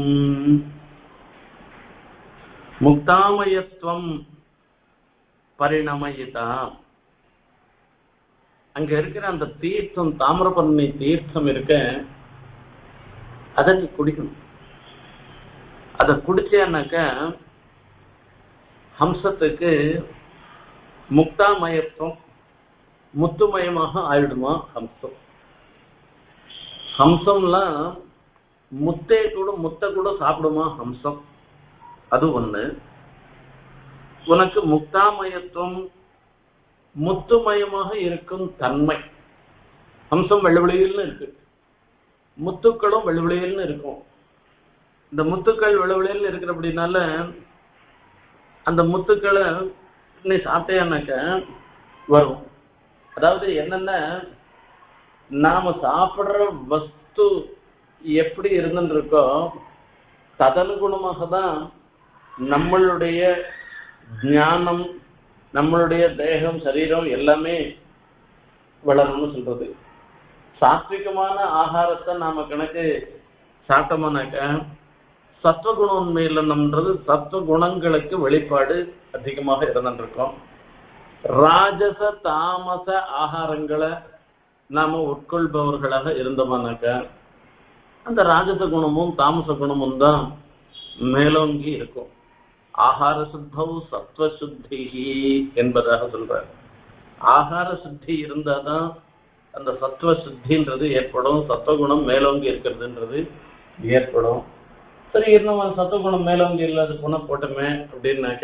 முக்தாமயத்வம் பரிணமயிதா, அங்க இருக்கிற அந்த தீர்த்தம் தாமிரபரணி தீர்த்தம் இருக்க, அதை நீ குடிக்கணும். அதை குடிச்சேன்னாக்க ஹம்சத்துக்கு முக்தாமயத்துவம், முத்துமயமாக ஆயிடுமா ஹம்சம். ஹம்சம்லாம் முத்தே கூட முத்த கூட சாப்பிடுமா ஹம்சம், அது ஒண்ணு. உனக்கு முக்தாமயத்துவம் முத்துமயமாக இருக்கும் தன்மை. ஹம்சம் வெள்ளவெளியில்னு இருக்கு, முத்துக்களும் வெள்ளவெளியில்னு இருக்கும். இந்த முத்துக்கள் வெள்ளவெளியில் இருக்கிற அப்படின்னால அந்த முத்துக்களை நீ சாப்பிட்டேன்னாக்க வரும். அதாவது என்னென்ன, நாம சாப்பிடுற வஸ்து எப்படி இருந்துட்டு இருக்கோ ததனுகுணமாக தான் நம்மளுடைய ஞானம், நம்மளுடைய தேகம், சரீரம் எல்லாமே வளரும்னு சொல்றது. சாத்விகமான ஆகாரத்தை நாம கணக்கு சாப்பிட்டோம்னாக்க சத்வகுணோன்மேலனம்ன்றது சத்வகுணங்களுக்கு வெளிப்பாடு அதிகமாக இருந்துருக்கோம். ராஜச தாமச ஆகாரங்களை நாம உட்கொள்பவர்களாக இருந்தோம்னாக்க அந்த ராஜச குணமும் தாமச குணமும் தான் மேலோங்கி இருக்கும். ஆகார சுத்தௌ சத்வ சுத்தி என்பதாக சொல்றார். ஆகார சுத்தி இருந்தாதான் அந்த சத்வ சுத்தின்றது ஏற்படும், சத்வகுணம் மேலோங்கி இருக்கிறதுன்றது ஏற்படும். சரி, இன்னும் சத்வகுணம் மேலோங்கி இல்லாத குணம் போட்டோமே அப்படின்னாக்க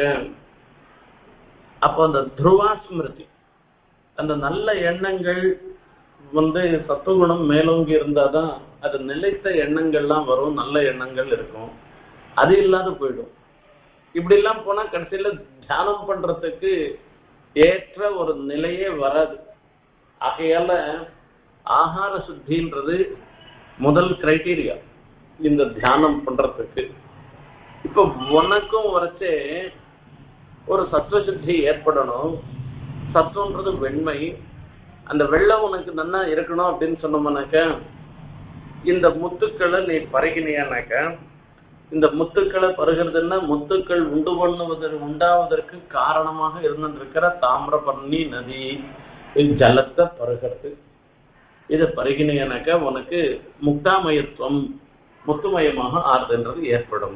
அப்போ அந்த துருவாஸ்மிருதி, அந்த நல்ல எண்ணங்கள் வந்து சத்துவகுணம் மேலோங்கி இருந்தாதான் அது நிலைத்த எண்ணங்கள்லாம் வரும், நல்ல எண்ணங்கள் இருக்கும். அது இல்லாத போயிடும். இப்படி எல்லாம் போனா கடைசியில தியானம் பண்றதுக்கு ஏற்ற ஒரு நிலையே வராது. ஆகையால ஆகார சுத்தின்றது முதல் கிரைட்டீரியா இந்த தியானம் பண்றதுக்கு. இப்ப உனக்கும் வரைச்சே ஒரு சத்துவ சுத்தி ஏற்படணும். சத்துவன்றது வெண்மை, அந்த வெள்ளம் உனக்கு நல்லா இருக்கணும் அப்படின்னு சொன்னோம்னாக்க இந்த முத்துக்களை நீ பருகினியானாக்க, இந்த முத்துக்களை பருகிறதுன்னா முத்துக்கள் உண்டு பண்ணுவதற்கு உண்டாவதற்கு காரணமாக இருந்திருக்கிற தாமிரபரணி நதி ஜலத்தை பருகிறது. இதை பருகினியானாக்க உனக்கு முக்தாமயத்துவம் முத்துமயமாக ஆறுதுன்றது ஏற்படும்.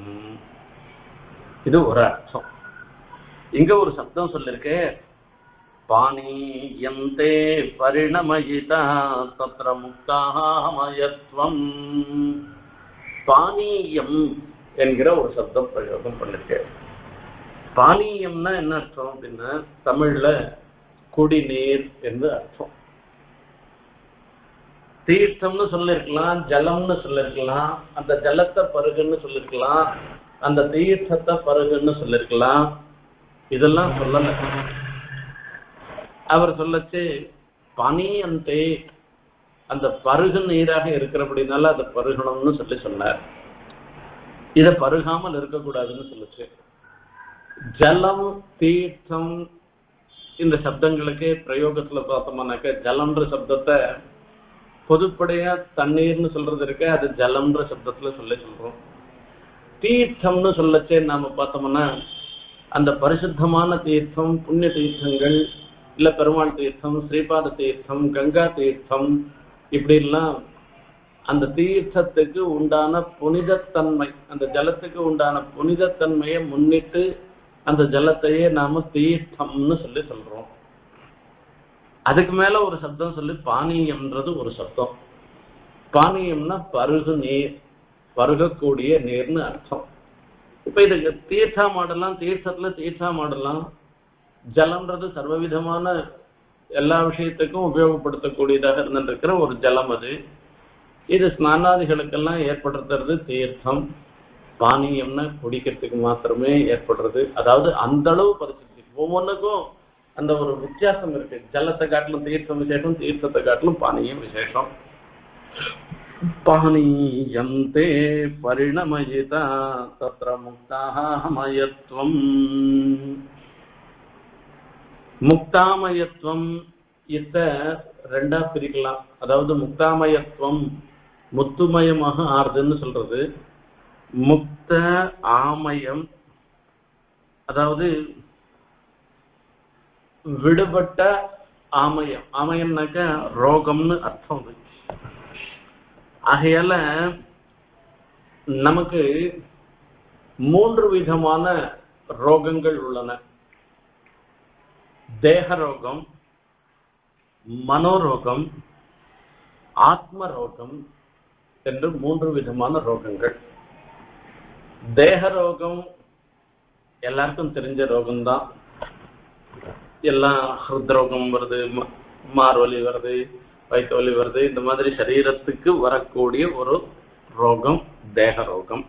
இது ஒரு அர்த்தம். இங்க ஒரு சப்தம் சொல்லிருக்கு, பானீயந்தே பரிணமயிதா தத்ர முக்தாமயத்வம். பானீயம் என்கிற ஒரு சப்தம் பிரயோகம் பண்ணிருக்கு. பானீயம்னா என்ன அர்த்தம் அப்படின்னா தமிழ்ல குடிநீர் என்று அர்த்தம். தீர்த்தம்னு சொல்லிருக்கலாம், ஜலம்னு சொல்லிருக்கலாம், அந்த ஜலத்தை பருகுன்னு சொல்லிருக்கலாம், அந்த தீர்த்தத்தை பருகுன்னு சொல்லிருக்கலாம். இதெல்லாம் சொல்லல. அவர் சொல்லச்சு பனியந்தே, அந்த பருகு நீராக இருக்கிறபடினால அதை பருகணும்னு சொல்லி சொன்னார். இதை பருகாமல் இருக்கக்கூடாதுன்னு சொல்லுச்சு. ஜலம், தீர்த்தம் இந்த சப்தங்களுக்கு பிரயோகத்துல பார்த்தோம்னாக்க ஜலம்ன்ற சப்தத்தை பொதுப்படையா தண்ணீர்னு சொல்றது இருக்க, அது ஜலம்ன்ற சப்தத்துல சொல்லி சொல்றோம். தீர்த்தம்னு சொல்லச்சே நாம பார்த்தோம்னா அந்த பரிசுத்தமான தீர்த்தம், புண்ணிய தீர்த்தங்கள், இல்ல பெருமாள் தீர்த்தம், ஸ்ரீபாத தீர்த்தம், கங்கா தீர்த்தம், இப்படி எல்லாம் அந்த தீர்த்தத்துக்கு உண்டான புனிதத்தன்மை, அந்த ஜலத்துக்கு உண்டான புனிதத்தன்மையை முன்னிட்டு அந்த ஜலத்தையே நாம தீர்த்தம்னு சொல்லி சொல்றோம். அதுக்கு மேல ஒரு சப்தம் சொல்லி பானீயம்ன்றது ஒரு சப்தம். பானீயம்னா பருகு நீர், பருகக்கூடிய நீர்னு அர்த்தம். இப்ப இதுக்கு தீர்த்தா மாடலாம், தீர்த்தத்துல தீர்த்தா மாடலாம். ஜலம்ன்றது சர்வவிதமான எல்லா விஷயத்துக்கும் உபயோகப்படுத்தக்கூடியதாக இருந்திருக்கிற ஒரு ஜலம். அது இது ஸ்நானாதிகளுக்கெல்லாம் ஏற்படுத்துறது தீர்த்தம். பானீயம்னா குடிக்கிறதுக்கு மாத்திரமே ஏற்படுறது. அதாவது அந்த அளவு பரிசுத்தி, ஒவ்வொன்றுக்கும் அந்த ஒரு வித்தியாசம் இருக்கு. ஜலத்தை காட்டிலும் தீர்த்தம் விசேஷம், தீர்த்தத்தை காட்டிலும் பானீயம் விசேஷம். பானீயந்தே பரிணமயிதா தத்ர முக்தாமயத்வம். முக்தாமயத்துவம் இத்த ரெண்டா பிரிக்கலாம். அதாவது முக்தாமயத்துவம் முத்துமயமாக ஆறுதுன்னு சொல்றது. முக்த ஆமயம், அதாவது விடுபட்ட ஆமயம். ஆமயம்னாக்க ரோகம்னு அர்த்தம். ஆகையால நமக்கு மூன்று விதமான ரோகங்கள் உள்ளன. தேக ரோகம், மனோரோகம், ஆத்ம ரோகம் என்று மூன்று விதமான ரோகங்கள். தேக ரோகம் எல்லாருக்கும் தெரிஞ்ச ரோகம்தான். எல்லாம் ஹிருத்ரோகம் வருது, மார்வலி வருது, வயிற்று வலி வருது, இந்த மாதிரி சரீரத்துக்கு வரக்கூடிய ஒரு ரோகம் தேக ரோகம்.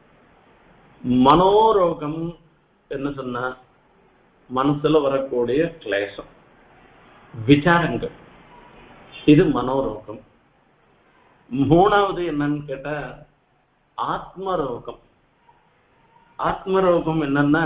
மனோரோகம் என்ன சொன்னா மனசுல வரக்கூடிய கிளேசம், விசாரங்கள், இது மனோரோகம். மூணாவது என்னன்னு கேட்டா ஆத்மரோகம். ஆத்மரோகம் என்னன்னா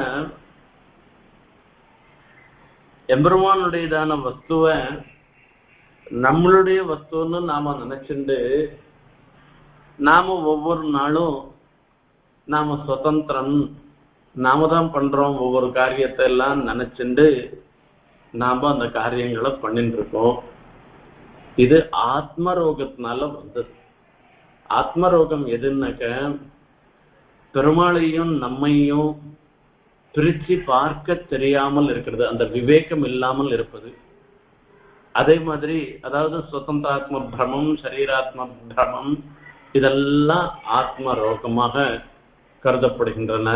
எம்பெருமானுடையதான வஸ்துவை நம்மளுடைய வஸ்துன்னு நாம நினைச்சுண்டு நாம ஒவ்வொரு நாளும் நாம சுதந்திரன், நாம தான் பண்றோம் ஒவ்வொரு காரியத்தை எல்லாம் நினைச்சுண்டு நாம அந்த காரியங்களை பண்ணிட்டு இருக்கோம். இது ஆத்மரோகத்தினால வந்தது. ஆத்மரோகம் எதுன்னாக்க பெருமாளையும் நம்மையும் பிரிச்சு பார்க்க தெரியாமல் இருக்கிறது, அந்த விவேகம் இல்லாமல் இருப்பது. அதே மாதிரி அதாவது சுதந்திராத்ம பிரமம், சரீராத்ம பிரமம், இதெல்லாம் ஆத்ம ரோகமாக கருதப்படுகின்றன.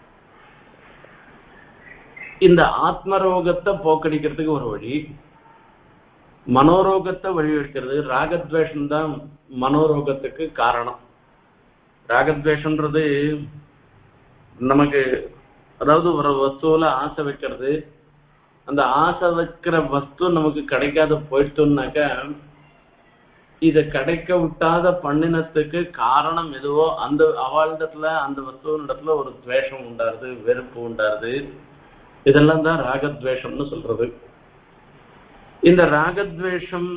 இந்த ஆத்மரோகத்தை போக்கடிக்கிறதுக்கு ஒரு வழி, மனோரோகத்தை வழிவெடுக்கிறது. ராகத்வேஷம் தான் மனோரோகத்துக்கு காரணம். ராகத்வேஷன்றது நமக்கு அதாவது ஒரு வஸ்துவில ஆசை வைக்கிறது. அந்த ஆசை வைக்கிற வஸ்து நமக்கு கிடைக்காத போயிடுச்சுன்னாக்க இதை கிடைக்க விட்டாத பண்ணினத்துக்கு காரணம் எதுவோ அந்த அவளிடத்துல அந்த வஸ்துவின் இடத்துல ஒரு துவேஷம் உண்டாருது, வெறுப்பு உண்டாருது. இதெல்லாம் தான் ராகத்வேஷம்னு சொல்றது. இந்த ராகத்வேஷம்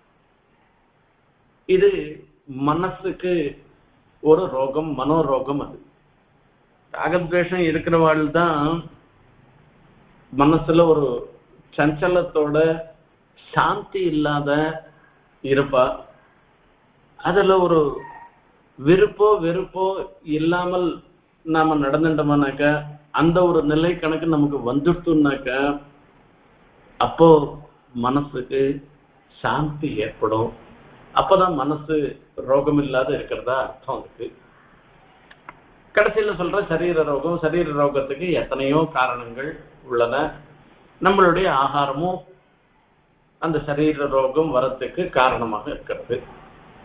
இது மனசுக்கு ஒரு ரோகம், மனோரோகம். அது ராகத்வேஷம் இருக்கிறவாள் தான் மனசுல ஒரு சஞ்சலத்தோட சாந்தி இல்லாத இருப்பா. அதுல ஒரு விருப்போ வெறுப்போ இல்லாமல் நாம நடந்துட்டோம்னாக்க அந்த ஒரு நிலை கணக்கு நமக்கு வந்துட்டுனாக்க அப்போ மனசுக்கு சாந்தி ஏற்படும். அப்பதான் மனசு ரோகம் இல்லாத இருக்கிறதா அர்த்தம் இருக்கு. கடைசியில சொல்ற சரீர ரோகம். சரீர ரோகத்துக்கு எத்தனையோ காரணங்கள் உள்ளன. நம்மளுடைய ஆகாரமும் அந்த சரீர ரோகம் வரத்துக்கு காரணமாக இருக்கிறது.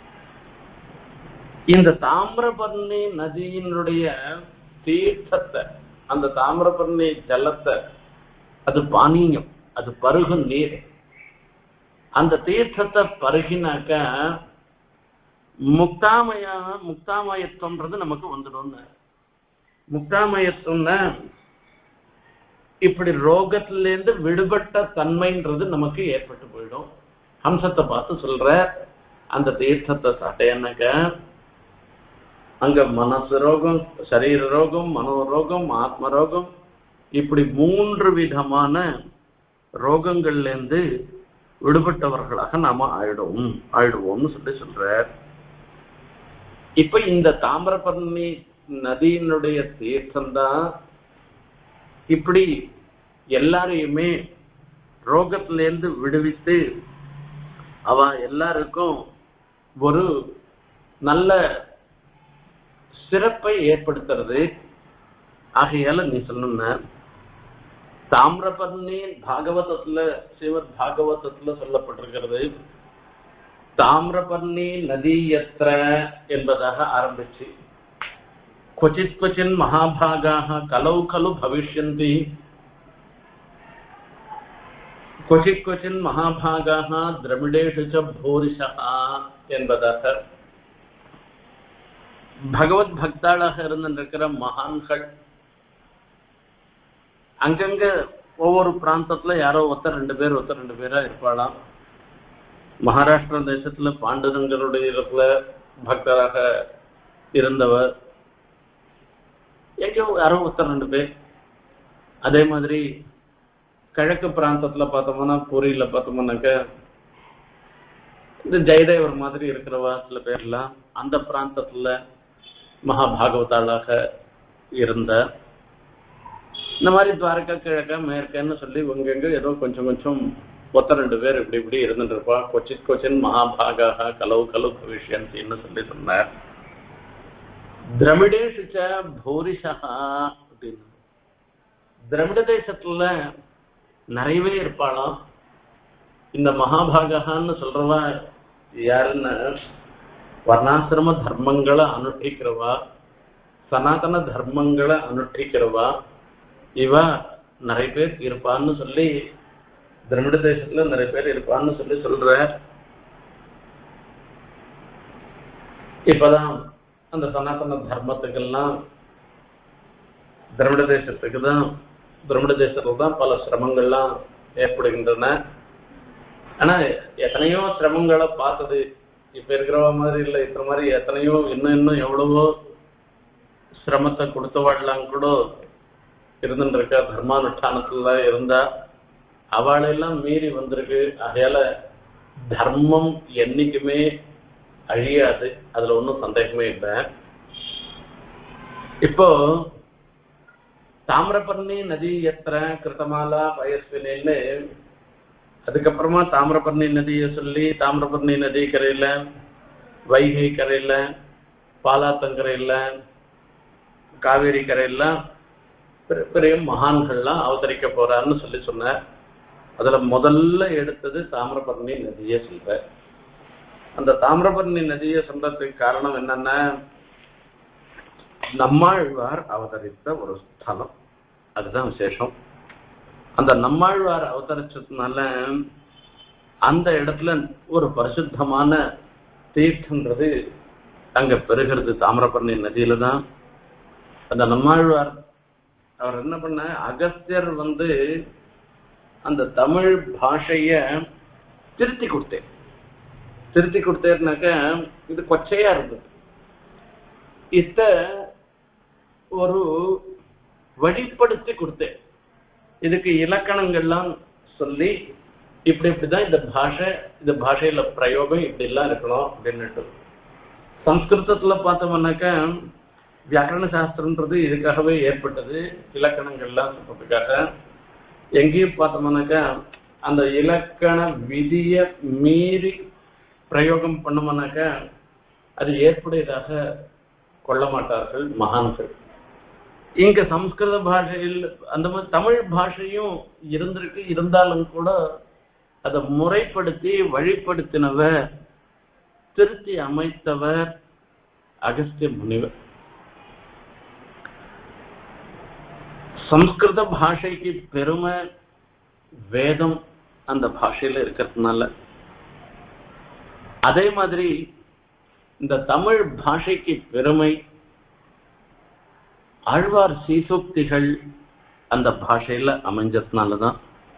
இந்த தாமிரபரணி நதியினுடைய தீர்த்தத்தை, அந்த தாமிரபரணி ஜலத்தை, அது பானீயம், அது பருகும் நீர். அந்த தீர்த்தத்தை பருகினாக்க முக்தாமய முக்தாமயத்துவம்ன்றது நமக்கு வந்துடும். முக்தாமயத்துவம்னா இப்படி ரோகத்திலேருந்து விடுபட்ட தன்மைன்றது நமக்கு ஏற்பட்டு போயிடும். ஹம்சத்தை பார்த்து சொல்ற அந்த தீர்த்தத்தை சாட்டையனாக்க அங்க மனசு ரோகம், சரீர ரோகம், மனோரோகம், ஆத்ம ரோகம், இப்படி மூன்று விதமான ரோகங்கள்ல இருந்து விடுபட்டவர்களாக நாம ஆயிடும் ஆயிடுவோம்னு சொல்லி சொல்ற. இப்ப இந்த தாமிரபரணி நதியினுடைய தீர்த்தம் தான் இப்படி எல்லாரையுமே ரோகத்திலேருந்து விடுவித்து அவ எல்லாருக்கும் ஒரு நல்ல சிறப்பை ஏற்படுத்துறது. ஆகையால நீ சொன்ன தாமிரபரணி பாகவதத்துல, ஸ்ரீமத் பாகவதத்துல சொல்லப்பட்டிருக்கிறது தாமிரபரணி நதியத்ர என்பதாக ஆரம்பிச்சு क्वचित् क्वचिन् महाभागाः कलौ खलु भविष्यन्ति क्वचित् क्वचिन् महाभागाः द्रविडेषु च भूरिशः என்பதாக பகவத் பக்தாளாக இருந்திருக்கிற மகான்கள் அங்கங்க ஒவ்வொரு பிராந்தத்துல யாரோ ஒருத்தர் ரெண்டு பேர் ஒருத்தர் ரெண்டு பேரா இருப்பாளாம். மகாராஷ்டிரா தேசத்துல பாண்டவங்களுடைய இடத்துல பக்தராக இருந்தவர் எங்கேயோ யாரோ ஒருத்தர் ரெண்டு பேர். அதே மாதிரி கிழக்கு பிராந்தத்துல பார்த்தோம்னா பூரியில பார்த்தோம்னாக்க இந்த ஜெயதேவர் மாதிரி இருக்கிறவா சில பேர்லாம் அந்த பிராந்தத்துல மகாபாகவதாளாக இருந்த. இந்த மாதிரி துவாரகா கிழக்க மேற்கன்னு சொல்லி இவங்க ஏதோ கொஞ்சம் கொஞ்சம் ஒத்த ரெண்டு பேர் இப்படி இப்படி இருந்துட்டு இருப்பா. கொச்சின் கொச்சின் மகாபாகாக கலவு கலவு பவிஷ்யந்தின்னு சொல்லி சொன்னார். திரமிடேஷு ச பூரிஷா அப்படின்னு திரமிட தேசத்துல நிறையவே இருப்பாளாம். இந்த மகாபாகான்னு சொல்றவா யாருன்னா வர்ணாசிரம தர்மங்களை அனுஷ்டிக்கிறவா, சனாதன தர்மங்களை அனுஷ்டிக்கிறவா, இவ நிறைய பேர் இருப்பான்னு சொல்லி திரமிட தேசத்துல நிறைய பேர் இருப்பான்னு சொல்லி சொல்ற. இப்பதான் அந்த சனாதன தர்மத்துக்கெல்லாம் திரமிட தேசத்துக்கு தான் திரமிட தேசத்துல தான் பல சிரமங்கள்லாம் ஏற்படுகின்றன. ஆனா எத்தனையோ சிரமங்களை பார்த்தது இப்ப இருக்கிறவ மாதிரி இல்லை. இந்த மாதிரி எத்தனையோ இன்னும் இன்னும் எவ்வளவோ சிரமத்தை கொடுத்தவாடலாம் கூட இருந்துட்டு இருக்கா. தர்மானுஷ்டானத்துல இருந்தா அவளெல்லாம் மீறி வந்திருக்கு. அதையால தர்மம் என்னைக்குமே அழியாது, அதுல ஒன்றும் சந்தேகமே இல்லை. இப்போ தாமிரபரணி நதி எத்திர கிருத்தமாலா பயஸ்வினின்னு அதுக்கப்புறமா தாமிரபரணி நதியை சொல்லி தாமிரபரணி நதி கரையில, வைகை கரையில, பாலாத்தங்கரையில, காவேரி கரையில பெரிய பெரிய மகான்கள்லாம் அவதரிக்க போறான்னு சொல்லி சொன்னார். அதுல முதல்ல எடுத்தது தாமிரபரணி நதியை சொல்ற. அந்த தாமிரபரணி நதியை சொல்றதுக்கு காரணம் என்னன்னா நம்மாழ்வார் அவதரித்த ஒரு ஸ்தலம், அதுதான் விசேஷம். அந்த நம்மாழ்வார் அவதரிச்சதுனால அந்த இடத்துல ஒரு பரிசுத்தமான தீர்த்தன்றது அங்க பெறுகிறது தாமிரபரணி நதியில தான். அந்த நம்மாழ்வார் அவர் என்ன பண்ண, அகஸ்தியர் வந்து அந்த தமிழ் பாஷைய திருத்தி கொடுத்தேன். திருத்தி கொடுத்தேன்னாக்க இது கொச்சையா இருந்தது. இத ஒரு வழிப்படுத்தி கொடுத்தேன். இதுக்கு இலக்கணங்கள்லாம் சொல்லி இப்படி இப்படிதான் இந்த பாஷை, இந்த பாஷையில பிரயோகம் இப்படி எல்லாம் இருக்கணும் அப்படின்னுட்டு. சம்ஸ்கிருதத்துல பார்த்தோம்னாக்கா வியாக்கரண சாஸ்திரம்ன்றது இதுக்காகவே ஏற்பட்டது, இலக்கணங்கள்லாம் சொல்றதுக்காக. எங்கேயும் பார்த்தோம்னாக்கா அந்த இலக்கண விதிய மீறி பிரயோகம் பண்ணோம்னாக்கா அது ஏற்புடையதாக கொள்ள மாட்டார்கள் மகான்கள். இங்க சம்ஸ்கிருத பாஷையில் அந்த மாதிரி தமிழ் பாஷையும் இருந்திருக்கு. இருந்தாலும் கூட அதை முறைப்படுத்தி வழிப்படுத்தினவர், திருத்தி அமைத்தவர், அகஸ்திய முனிவர். சம்ஸ்கிருத பாஷைக்கு பெருமை வேதம் அந்த பாஷையில இருக்கிறதுனால, அதே மாதிரி இந்த தமிழ் பாஷைக்கு பெருமை ஆழ்வார் சீசூக்திகள் அந்த பாஷையில அமைஞ்சதுனாலதான்.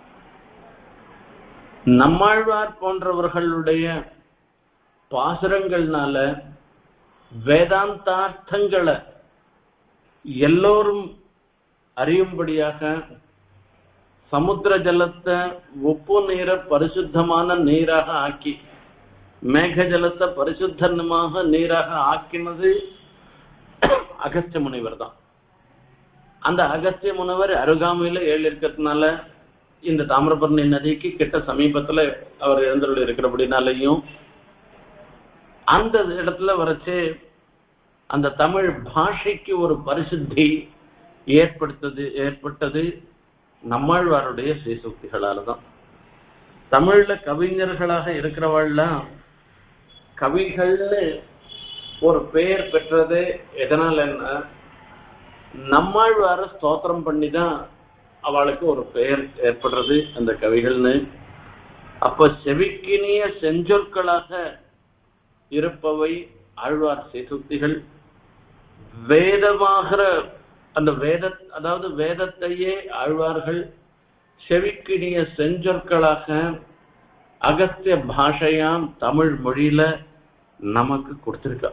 நம்மாழ்வார் போன்றவர்களுடைய பாசுரங்கள்னால வேதாந்தார்த்தங்களை எல்லோரும் அறியும்படியாக சமுத்திர ஜலத்தை உப்பு நீரை பரிசுத்தமான நீராக ஆக்கி, மேக ஜலத்தை பரிசுத்தமாக நீராக ஆக்கினது அகஸ்திய முனிவர் தான். அந்த அகஸ்திய முனிவர் அருகாமையில ஏழு இருக்கிறதுனால இந்த தாமிரபரணி நதிக்கு கிட்ட சமீபத்துல அவர் எழுந்தருள் இருக்கிறபடினாலையும் அந்த இடத்துல வரைச்சு அந்த தமிழ் பாஷைக்கு ஒரு பரிசுத்தி ஏற்படுத்தது ஏற்பட்டது நம்மாழ்வாருடைய சீசூக்திகளால தான். தமிழ்ல கவிஞர்களாக இருக்கிறவாள்லாம் கவிகள்னு ஒரு பெயர் பெற்றது எதனாலன்னா, நம்மாழ்வார ஸ்தோத்திரம் பண்ணிதான் அவளுக்கு ஒரு பெயர் ஏற்படுறது அந்த கவிகள்னு. அப்ப செவிக்கினிய செஞ்சொற்களாக இருப்பவை ஆழ்வார் சீசூக்திகள். வேதமாகிற அந்த வேத அதாவது வேதத்தையே ஆழ்வார்கள் செவிக்கினிய செஞ்சொற்களாக அகஸ்திய பாஷையாம் தமிழ் மொழியில நமக்கு கொடுத்திருக்க.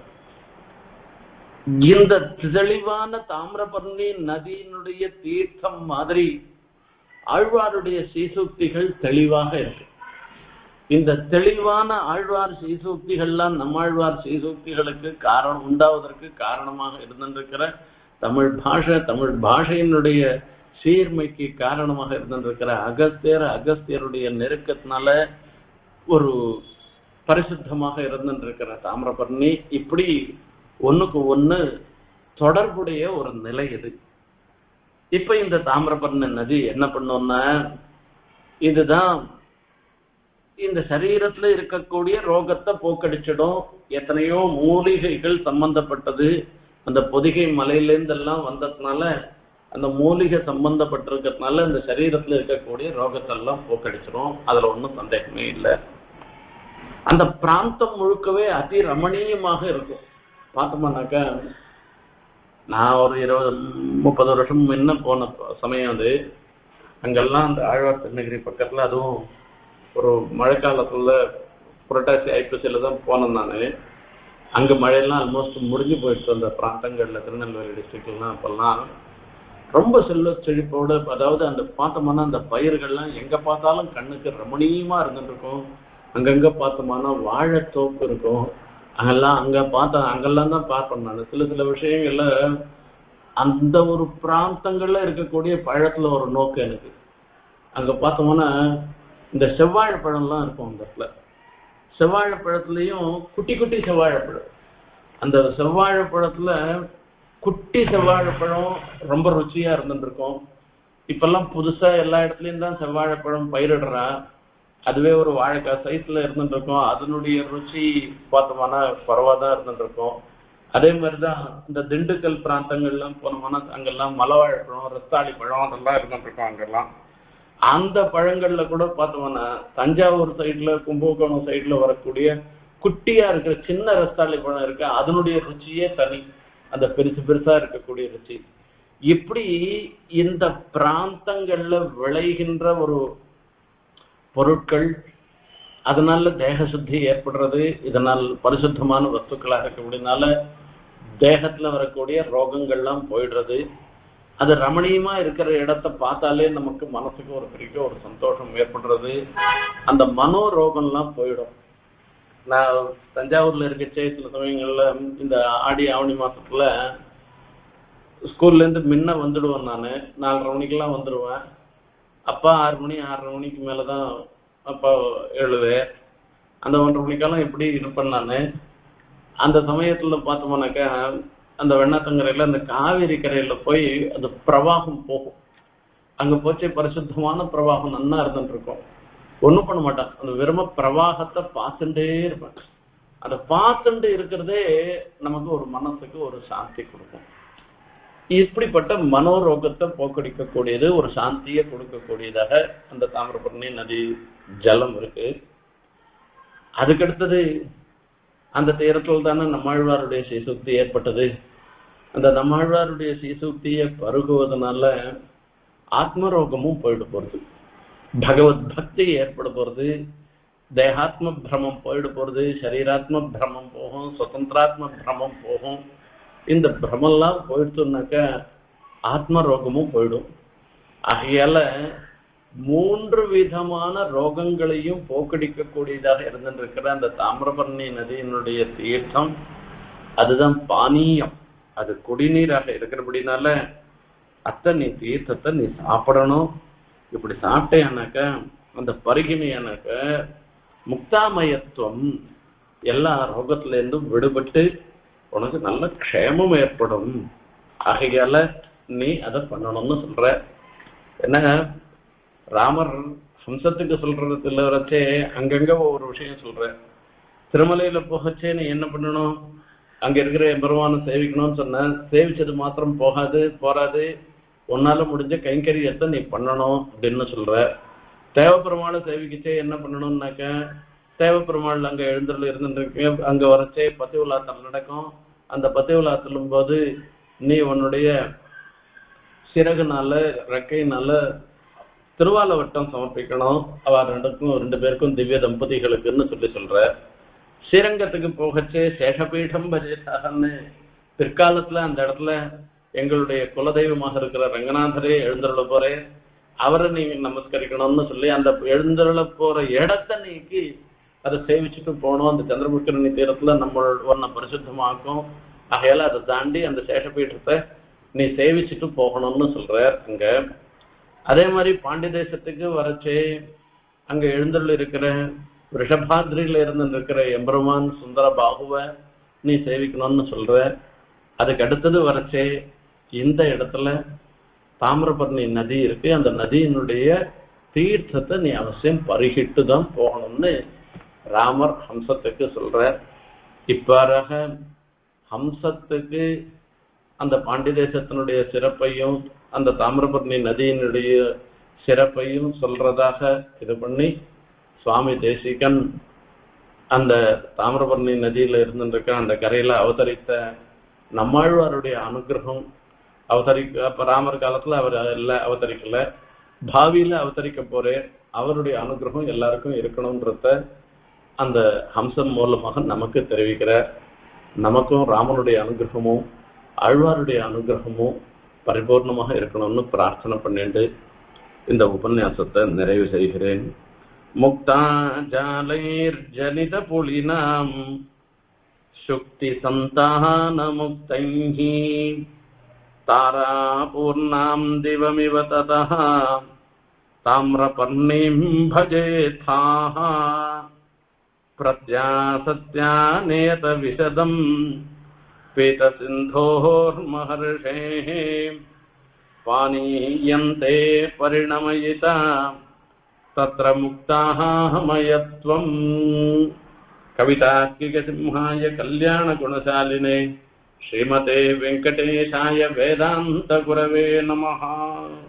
இந்த தெளிவான தாமிரபரணி நதியினுடைய தீர்த்தம் மாதிரி ஆழ்வாருடைய சீசூக்திகள் தெளிவாக இருக்கு. இந்த தெளிவான ஆழ்வார் சீசூக்திகள்லாம் நம்மாழ்வார் சீசூக்திகளுக்கு காரணம் உண்டாவதற்கு காரணமாக இருந்திருக்கிற தமிழ் பாஷை, தமிழ் பாஷையினுடைய சீர்மைக்கு காரணமாக இருந்திருக்கிற அகஸ்தியர், அகஸ்தியருடைய நெருக்கத்தினால ஒரு பரிசுத்தமாக இருந்திருக்கிற தாமிரபரணி, இப்படி ஒண்ணுக்கு ஒண்ணு தொடர்புடைய ஒரு நிலை இது. இப்ப இந்த தாமிரபரணி நதி என்ன பண்ணோம்னா, இதுதான் இந்த சரீரத்துல இருக்கக்கூடிய ரோகத்தை போக்கடிச்சிடும். எத்தனையோ மூலிகைகள் சம்பந்தப்பட்டது அந்த பொதிகை மலையிலேருந்தெல்லாம் வந்ததுனால, அந்த மூலிகை சம்பந்தப்பட்டிருக்கிறதுனால இந்த சரீரத்துல இருக்கக்கூடிய ரோகத்தெல்லாம் போக்கடிச்சிடும். அதுல ஒன்றும் சந்தேகமே இல்லை. அந்த பிராந்தம் முழுக்கவே அதி ரமணீயமாக இருக்கும். பார்த்தோம்னாக்கா, நான் ஒரு இருபது முப்பது வருஷம் முன்ன போன சமயம் அது, அங்கெல்லாம் அந்த ஆழ்வார் திருநகிரி பக்கத்துல, அதுவும் ஒரு மழைக்காலத்துல புரட்டாசி ஐப்பசியில தான் போனேன் நான். அங்க மழையெல்லாம் ஆல்மோஸ்ட் முடிஞ்சு போயிடுச்சு அந்த பிராந்தங்கள்ல, திருநெல்வேலி டிஸ்ட்ரிக்ட்லாம். அப்பெல்லாம் ரொம்ப செல்வ செழிப்போடு, அதாவது அந்த பார்த்தோம்னா அந்த பயிர்கள்லாம் எங்க பார்த்தாலும் கண்ணுக்கு ரமணீயமா இருந்துட்டு இருக்கும். அங்கங்க பார்த்தோம்னா வாழைத்தோப்பு இருக்கும். அங்கெல்லாம் அங்க பார்த்தா அங்கெல்லாம் தான் பார்ப்பேன் நான். சில சில விஷயங்கள்ல அந்த ஒரு பிராந்தங்கள்ல இருக்கக்கூடிய பழத்துல ஒரு நோக்கு எனக்கு. அங்க பார்த்தோம்னா இந்த செவ்வாழைப்பழம்லாம் இருக்கும். அந்த இடத்துல செவ்வாழைப்பழத்துலயும் குட்டி குட்டி செவ்வாழைப்பழம், அந்த செவ்வாழைப்பழத்துல குட்டி செவ்வாழைப்பழம் ரொம்ப ருச்சியா இருந்துட்டு இருக்கும். இப்பெல்லாம் புதுசா எல்லா இடத்துலயும் தான் செவ்வாழைப்பழம் பயிரிடுறா. அதுவே ஒரு வாழைக்காய் சைஸ்ல இருந்துட்டு இருக்கும். அதனுடைய ருச்சி பார்த்தோம்னா பரவாதான் இருந்துட்டு இருக்கும். அதே மாதிரிதான் இந்த திண்டுக்கல் பிராந்தங்கள்லாம் போனோம்னா அங்கெல்லாம் மலவாழைப்பழம், ரஸ்தாளி பழம் அதெல்லாம் இருந்துட்டு இருக்கும். அங்கெல்லாம் அந்த பழங்கள்ல கூட பார்த்தோம்னா தஞ்சாவூர் சைட்ல, கும்பகோணம் சைட்ல வரக்கூடிய குட்டியா இருக்கிற சின்ன ரஸ்தாளி பழம் இருக்கு, அதனுடைய ருச்சியே தனி. அந்த பெருசு பெருசா இருக்கக்கூடிய ருச்சி. இப்படி இந்த பிராந்தங்கள்ல விளைகின்ற ஒரு பொருட்கள், அதனால தேக சுத்தி ஏற்படுறது. இதனால் பரிசுத்தமான வஸ்துக்களாக இருக்கக்கூடியனால தேகத்துல வரக்கூடிய ரோகங்கள்லாம் போயிடுறது. அது ரமணீயமா இருக்கிற இடத்தை பார்த்தாலே நமக்கு மனசுக்கு ஒரு பெரிய ஒரு சந்தோஷம் ஏற்படுறது. அந்த மனோ ரோகம்லாம் போயிடும். நான் தஞ்சாவூர்ல இருக்கச்சே சில சமயங்கள்ல இந்த ஆடி ஆவணி மாசத்துல ஸ்கூல்ல இருந்து முன்ன வந்துடுவேன். நான் நாலரை மணிக்கெல்லாம் வந்துடுவேன். அப்பா ஆறு மணி ஆறரை மணிக்கு மேலதான் அப்பா எழுவேன். அந்த ஒன்றரை மணிக்கெல்லாம் எப்படி இருப்பேன் நான். அந்த சமயத்துல பார்த்தோம்னாக்கா அந்த வெண்ணாத்தங்கரையில அந்த காவேரி கரையில போய் அந்த பிரவாகம் போகும். அங்க போச்சு பரிசுத்தமான பிரவாகம் நன்னா இருந்துட்டு இருக்கும். ஒண்ணும் பண்ண மாட்டான், அந்த வெறும பிரவாகத்தை பார்த்துட்டே இருப்பேன். அதை பார்த்துட்டு இருக்கிறதே நமக்கு ஒரு மனசுக்கு ஒரு சாந்தி கொடுக்கும். இப்படிப்பட்ட மனோரோகத்தை போக்கடிக்கக்கூடியது, ஒரு சாந்தியை கொடுக்கக்கூடியதாக அந்த தாமிரபரணி நதி ஜலம் இருக்கு. அதுக்கடுத்தது அந்த தீரத்தில் தானே நம்மாழ்வாருடைய சீசுக்தி ஏற்பட்டது. அந்த நம்மாழ்வாருடைய சீசுக்தியை பருகுவதனால ஆத்மரோகமும் போயிட்டு போறது, பகவத் பக்தி ஏற்பட போறது, தேகாத்ம பிரமம் போயிட்டு போறது, சரீராத்ம பிரமம் போகும், சுதந்திராத்ம பிரமம் போகும். இந்த பிரமெல்லாம் போயிடுச்சுனாக்க ஆத்ம ரோகமும் போயிடும். ஆகையால மூன்று விதமான ரோகங்களையும் போக்கடிக்கக்கூடியதாக இருந்திருக்கிற அந்த தாமிரபரணி நதியினுடைய தீர்த்தம் அதுதான் பானீயம், அது குடிநீராக இருக்கிறபடினால அத்தை நீ தீர்த்தத்தை நீ சாப்பிடணும். இப்படி சாப்பிட்டேனாக்க அந்த பருகினியானாக்க முக்தாமயத்துவம் எல்லா ரோகத்துல இருந்தும் விடுபட்டு உனக்கு நல்ல க்ஷேமம் ஏற்படும். ஆகையால நீ அதை பண்ணணும்னு சொல்ற. என்ன ராமர் ஹம்சத்துக்கு சொல்றதுல வச்சே அங்கங்க ஒவ்வொரு விஷயம் சொல்ற. திருமலையில போகச்சே நீ என்ன பண்ணணும், அங்க இருக்கிற பெருமானை சேவிக்கணும்னு சொன்ன, சேவிச்சது மாத்திரம் போகாது போராது, உன்னால முடிஞ்ச கைங்கரியத்தை நீ பண்ணணும் அப்படின்னு சொல்ற. தேவப்பெருமாளை சேவிக்கிச்சே என்ன பண்ணணும்னாக்க, தேவப்பெருமாள் அங்க எழுந்தருள் இருந்துருக்கு, அங்க வரச்சே பத்தி உலாத்தல் நடக்கும். அந்த பத்தி உலாத்தலும் போது நீ உன்னுடைய சிறகுனால ரெக்கையினால திருவால வட்டம் சமர்ப்பிக்கணும். அவ ரெண்டுக்கும் ரெண்டு பேருக்கும் திவ்ய தம்பதிகளுக்குன்னு சொல்லி சொல்ற. ஸ்ரீரங்கத்துக்கு போகச்சே சேஷபீடம் பஜேதாகன்னு பிற்காலத்துல அந்த இடத்துல எங்களுடைய குலதெய்வமாக இருக்கிற ரங்கநாதரே எழுந்தருள போறே, அவரை நீங்க நமஸ்கரிக்கணும்னு சொல்லி அந்த எழுந்தருள போற இடத்தை நீக்கி அதை சேவிச்சுட்டு போனோம். அந்த சந்திரபுஷ்கரணி தீரத்துல நம்ம ஒன்ன பரிசுத்தமாக்கும். ஆகையால அதை தாண்டி அந்த சேஷபீடத்தை நீ சேவிச்சுட்டு போகணும்னு சொல்ற அங்க. அதே மாதிரி பாண்டி தேசத்துக்கு வரச்சே அங்க எழுந்தருள் இருக்கிற ரிஷபாத்ரியில இருந்து இருக்கிற எம்பெருமான் சுந்தர பாகுவை நீ சேவிக்கணும்னு சொல்ற. அதுக்கு அடுத்தது வரச்சே இந்த இடத்துல தாமிரபரணி நதி இருக்கு, அந்த நதியினுடைய தீர்த்தத்தை நீ அவசியம் பருகிட்டு தான் போகணும்னு ராமர் ஹம்சத்துக்கு சொல்ற. இவ்வாறாக ஹம்சத்துக்கு அந்த பாண்டி தேசத்தினுடைய சிறப்பையும் அந்த தாமிரபரணி நதியினுடைய சிறப்பையும் சொல்றதாக இது பண்ணி சுவாமி தேசிகன் அந்த தாமிரபரணி நதியில இருந்துருக்க அந்த கரையில அவதரித்த நம்மாழ்வாருடைய அனுகிரகம் அவதரிக்க ராமர் காலத்துல அவர் இல்ல அவதரிக்கல, பாவியில அவதரிக்க போறே, அவருடைய அனுகிரகம் எல்லாருக்கும் இருக்கணும்ன்றத அந்த ஹம்சம் மூலமாக நமக்கு தெரிவிக்கிற. நமக்கும் ராமனுடைய அனுகிரகமும் ஆழ்வாருடைய அனுகிரகமும் பரிபூர்ணமாக இருக்கணும்னு பிரார்த்தனை பண்ணிட்டு இந்த உபன்யாசத்தை நிறைவு செய்கிறேன். முக்தா ஜாலைர் ஜலித புலினாம் சுக்தி சந்தான முக்தைஹி தாரா பூர்ணாம் திவமிவ ததஹ தாம்ரபர்ணிம் பஜேதாஹ பிரத்யாசத்யாநேத விசதம் பீத சிந்தோர்மஹர்ஷேः பானீயந்தே பரிணமயிதா தத்ர முக்தாஹ மயத்வம். கவிதார்க்கிக சிம்ஹாய கல்யாண குணசாலினே ஸ்ரீமதே வெங்கடேஷாய வேதாந்த குரவே நமஹ.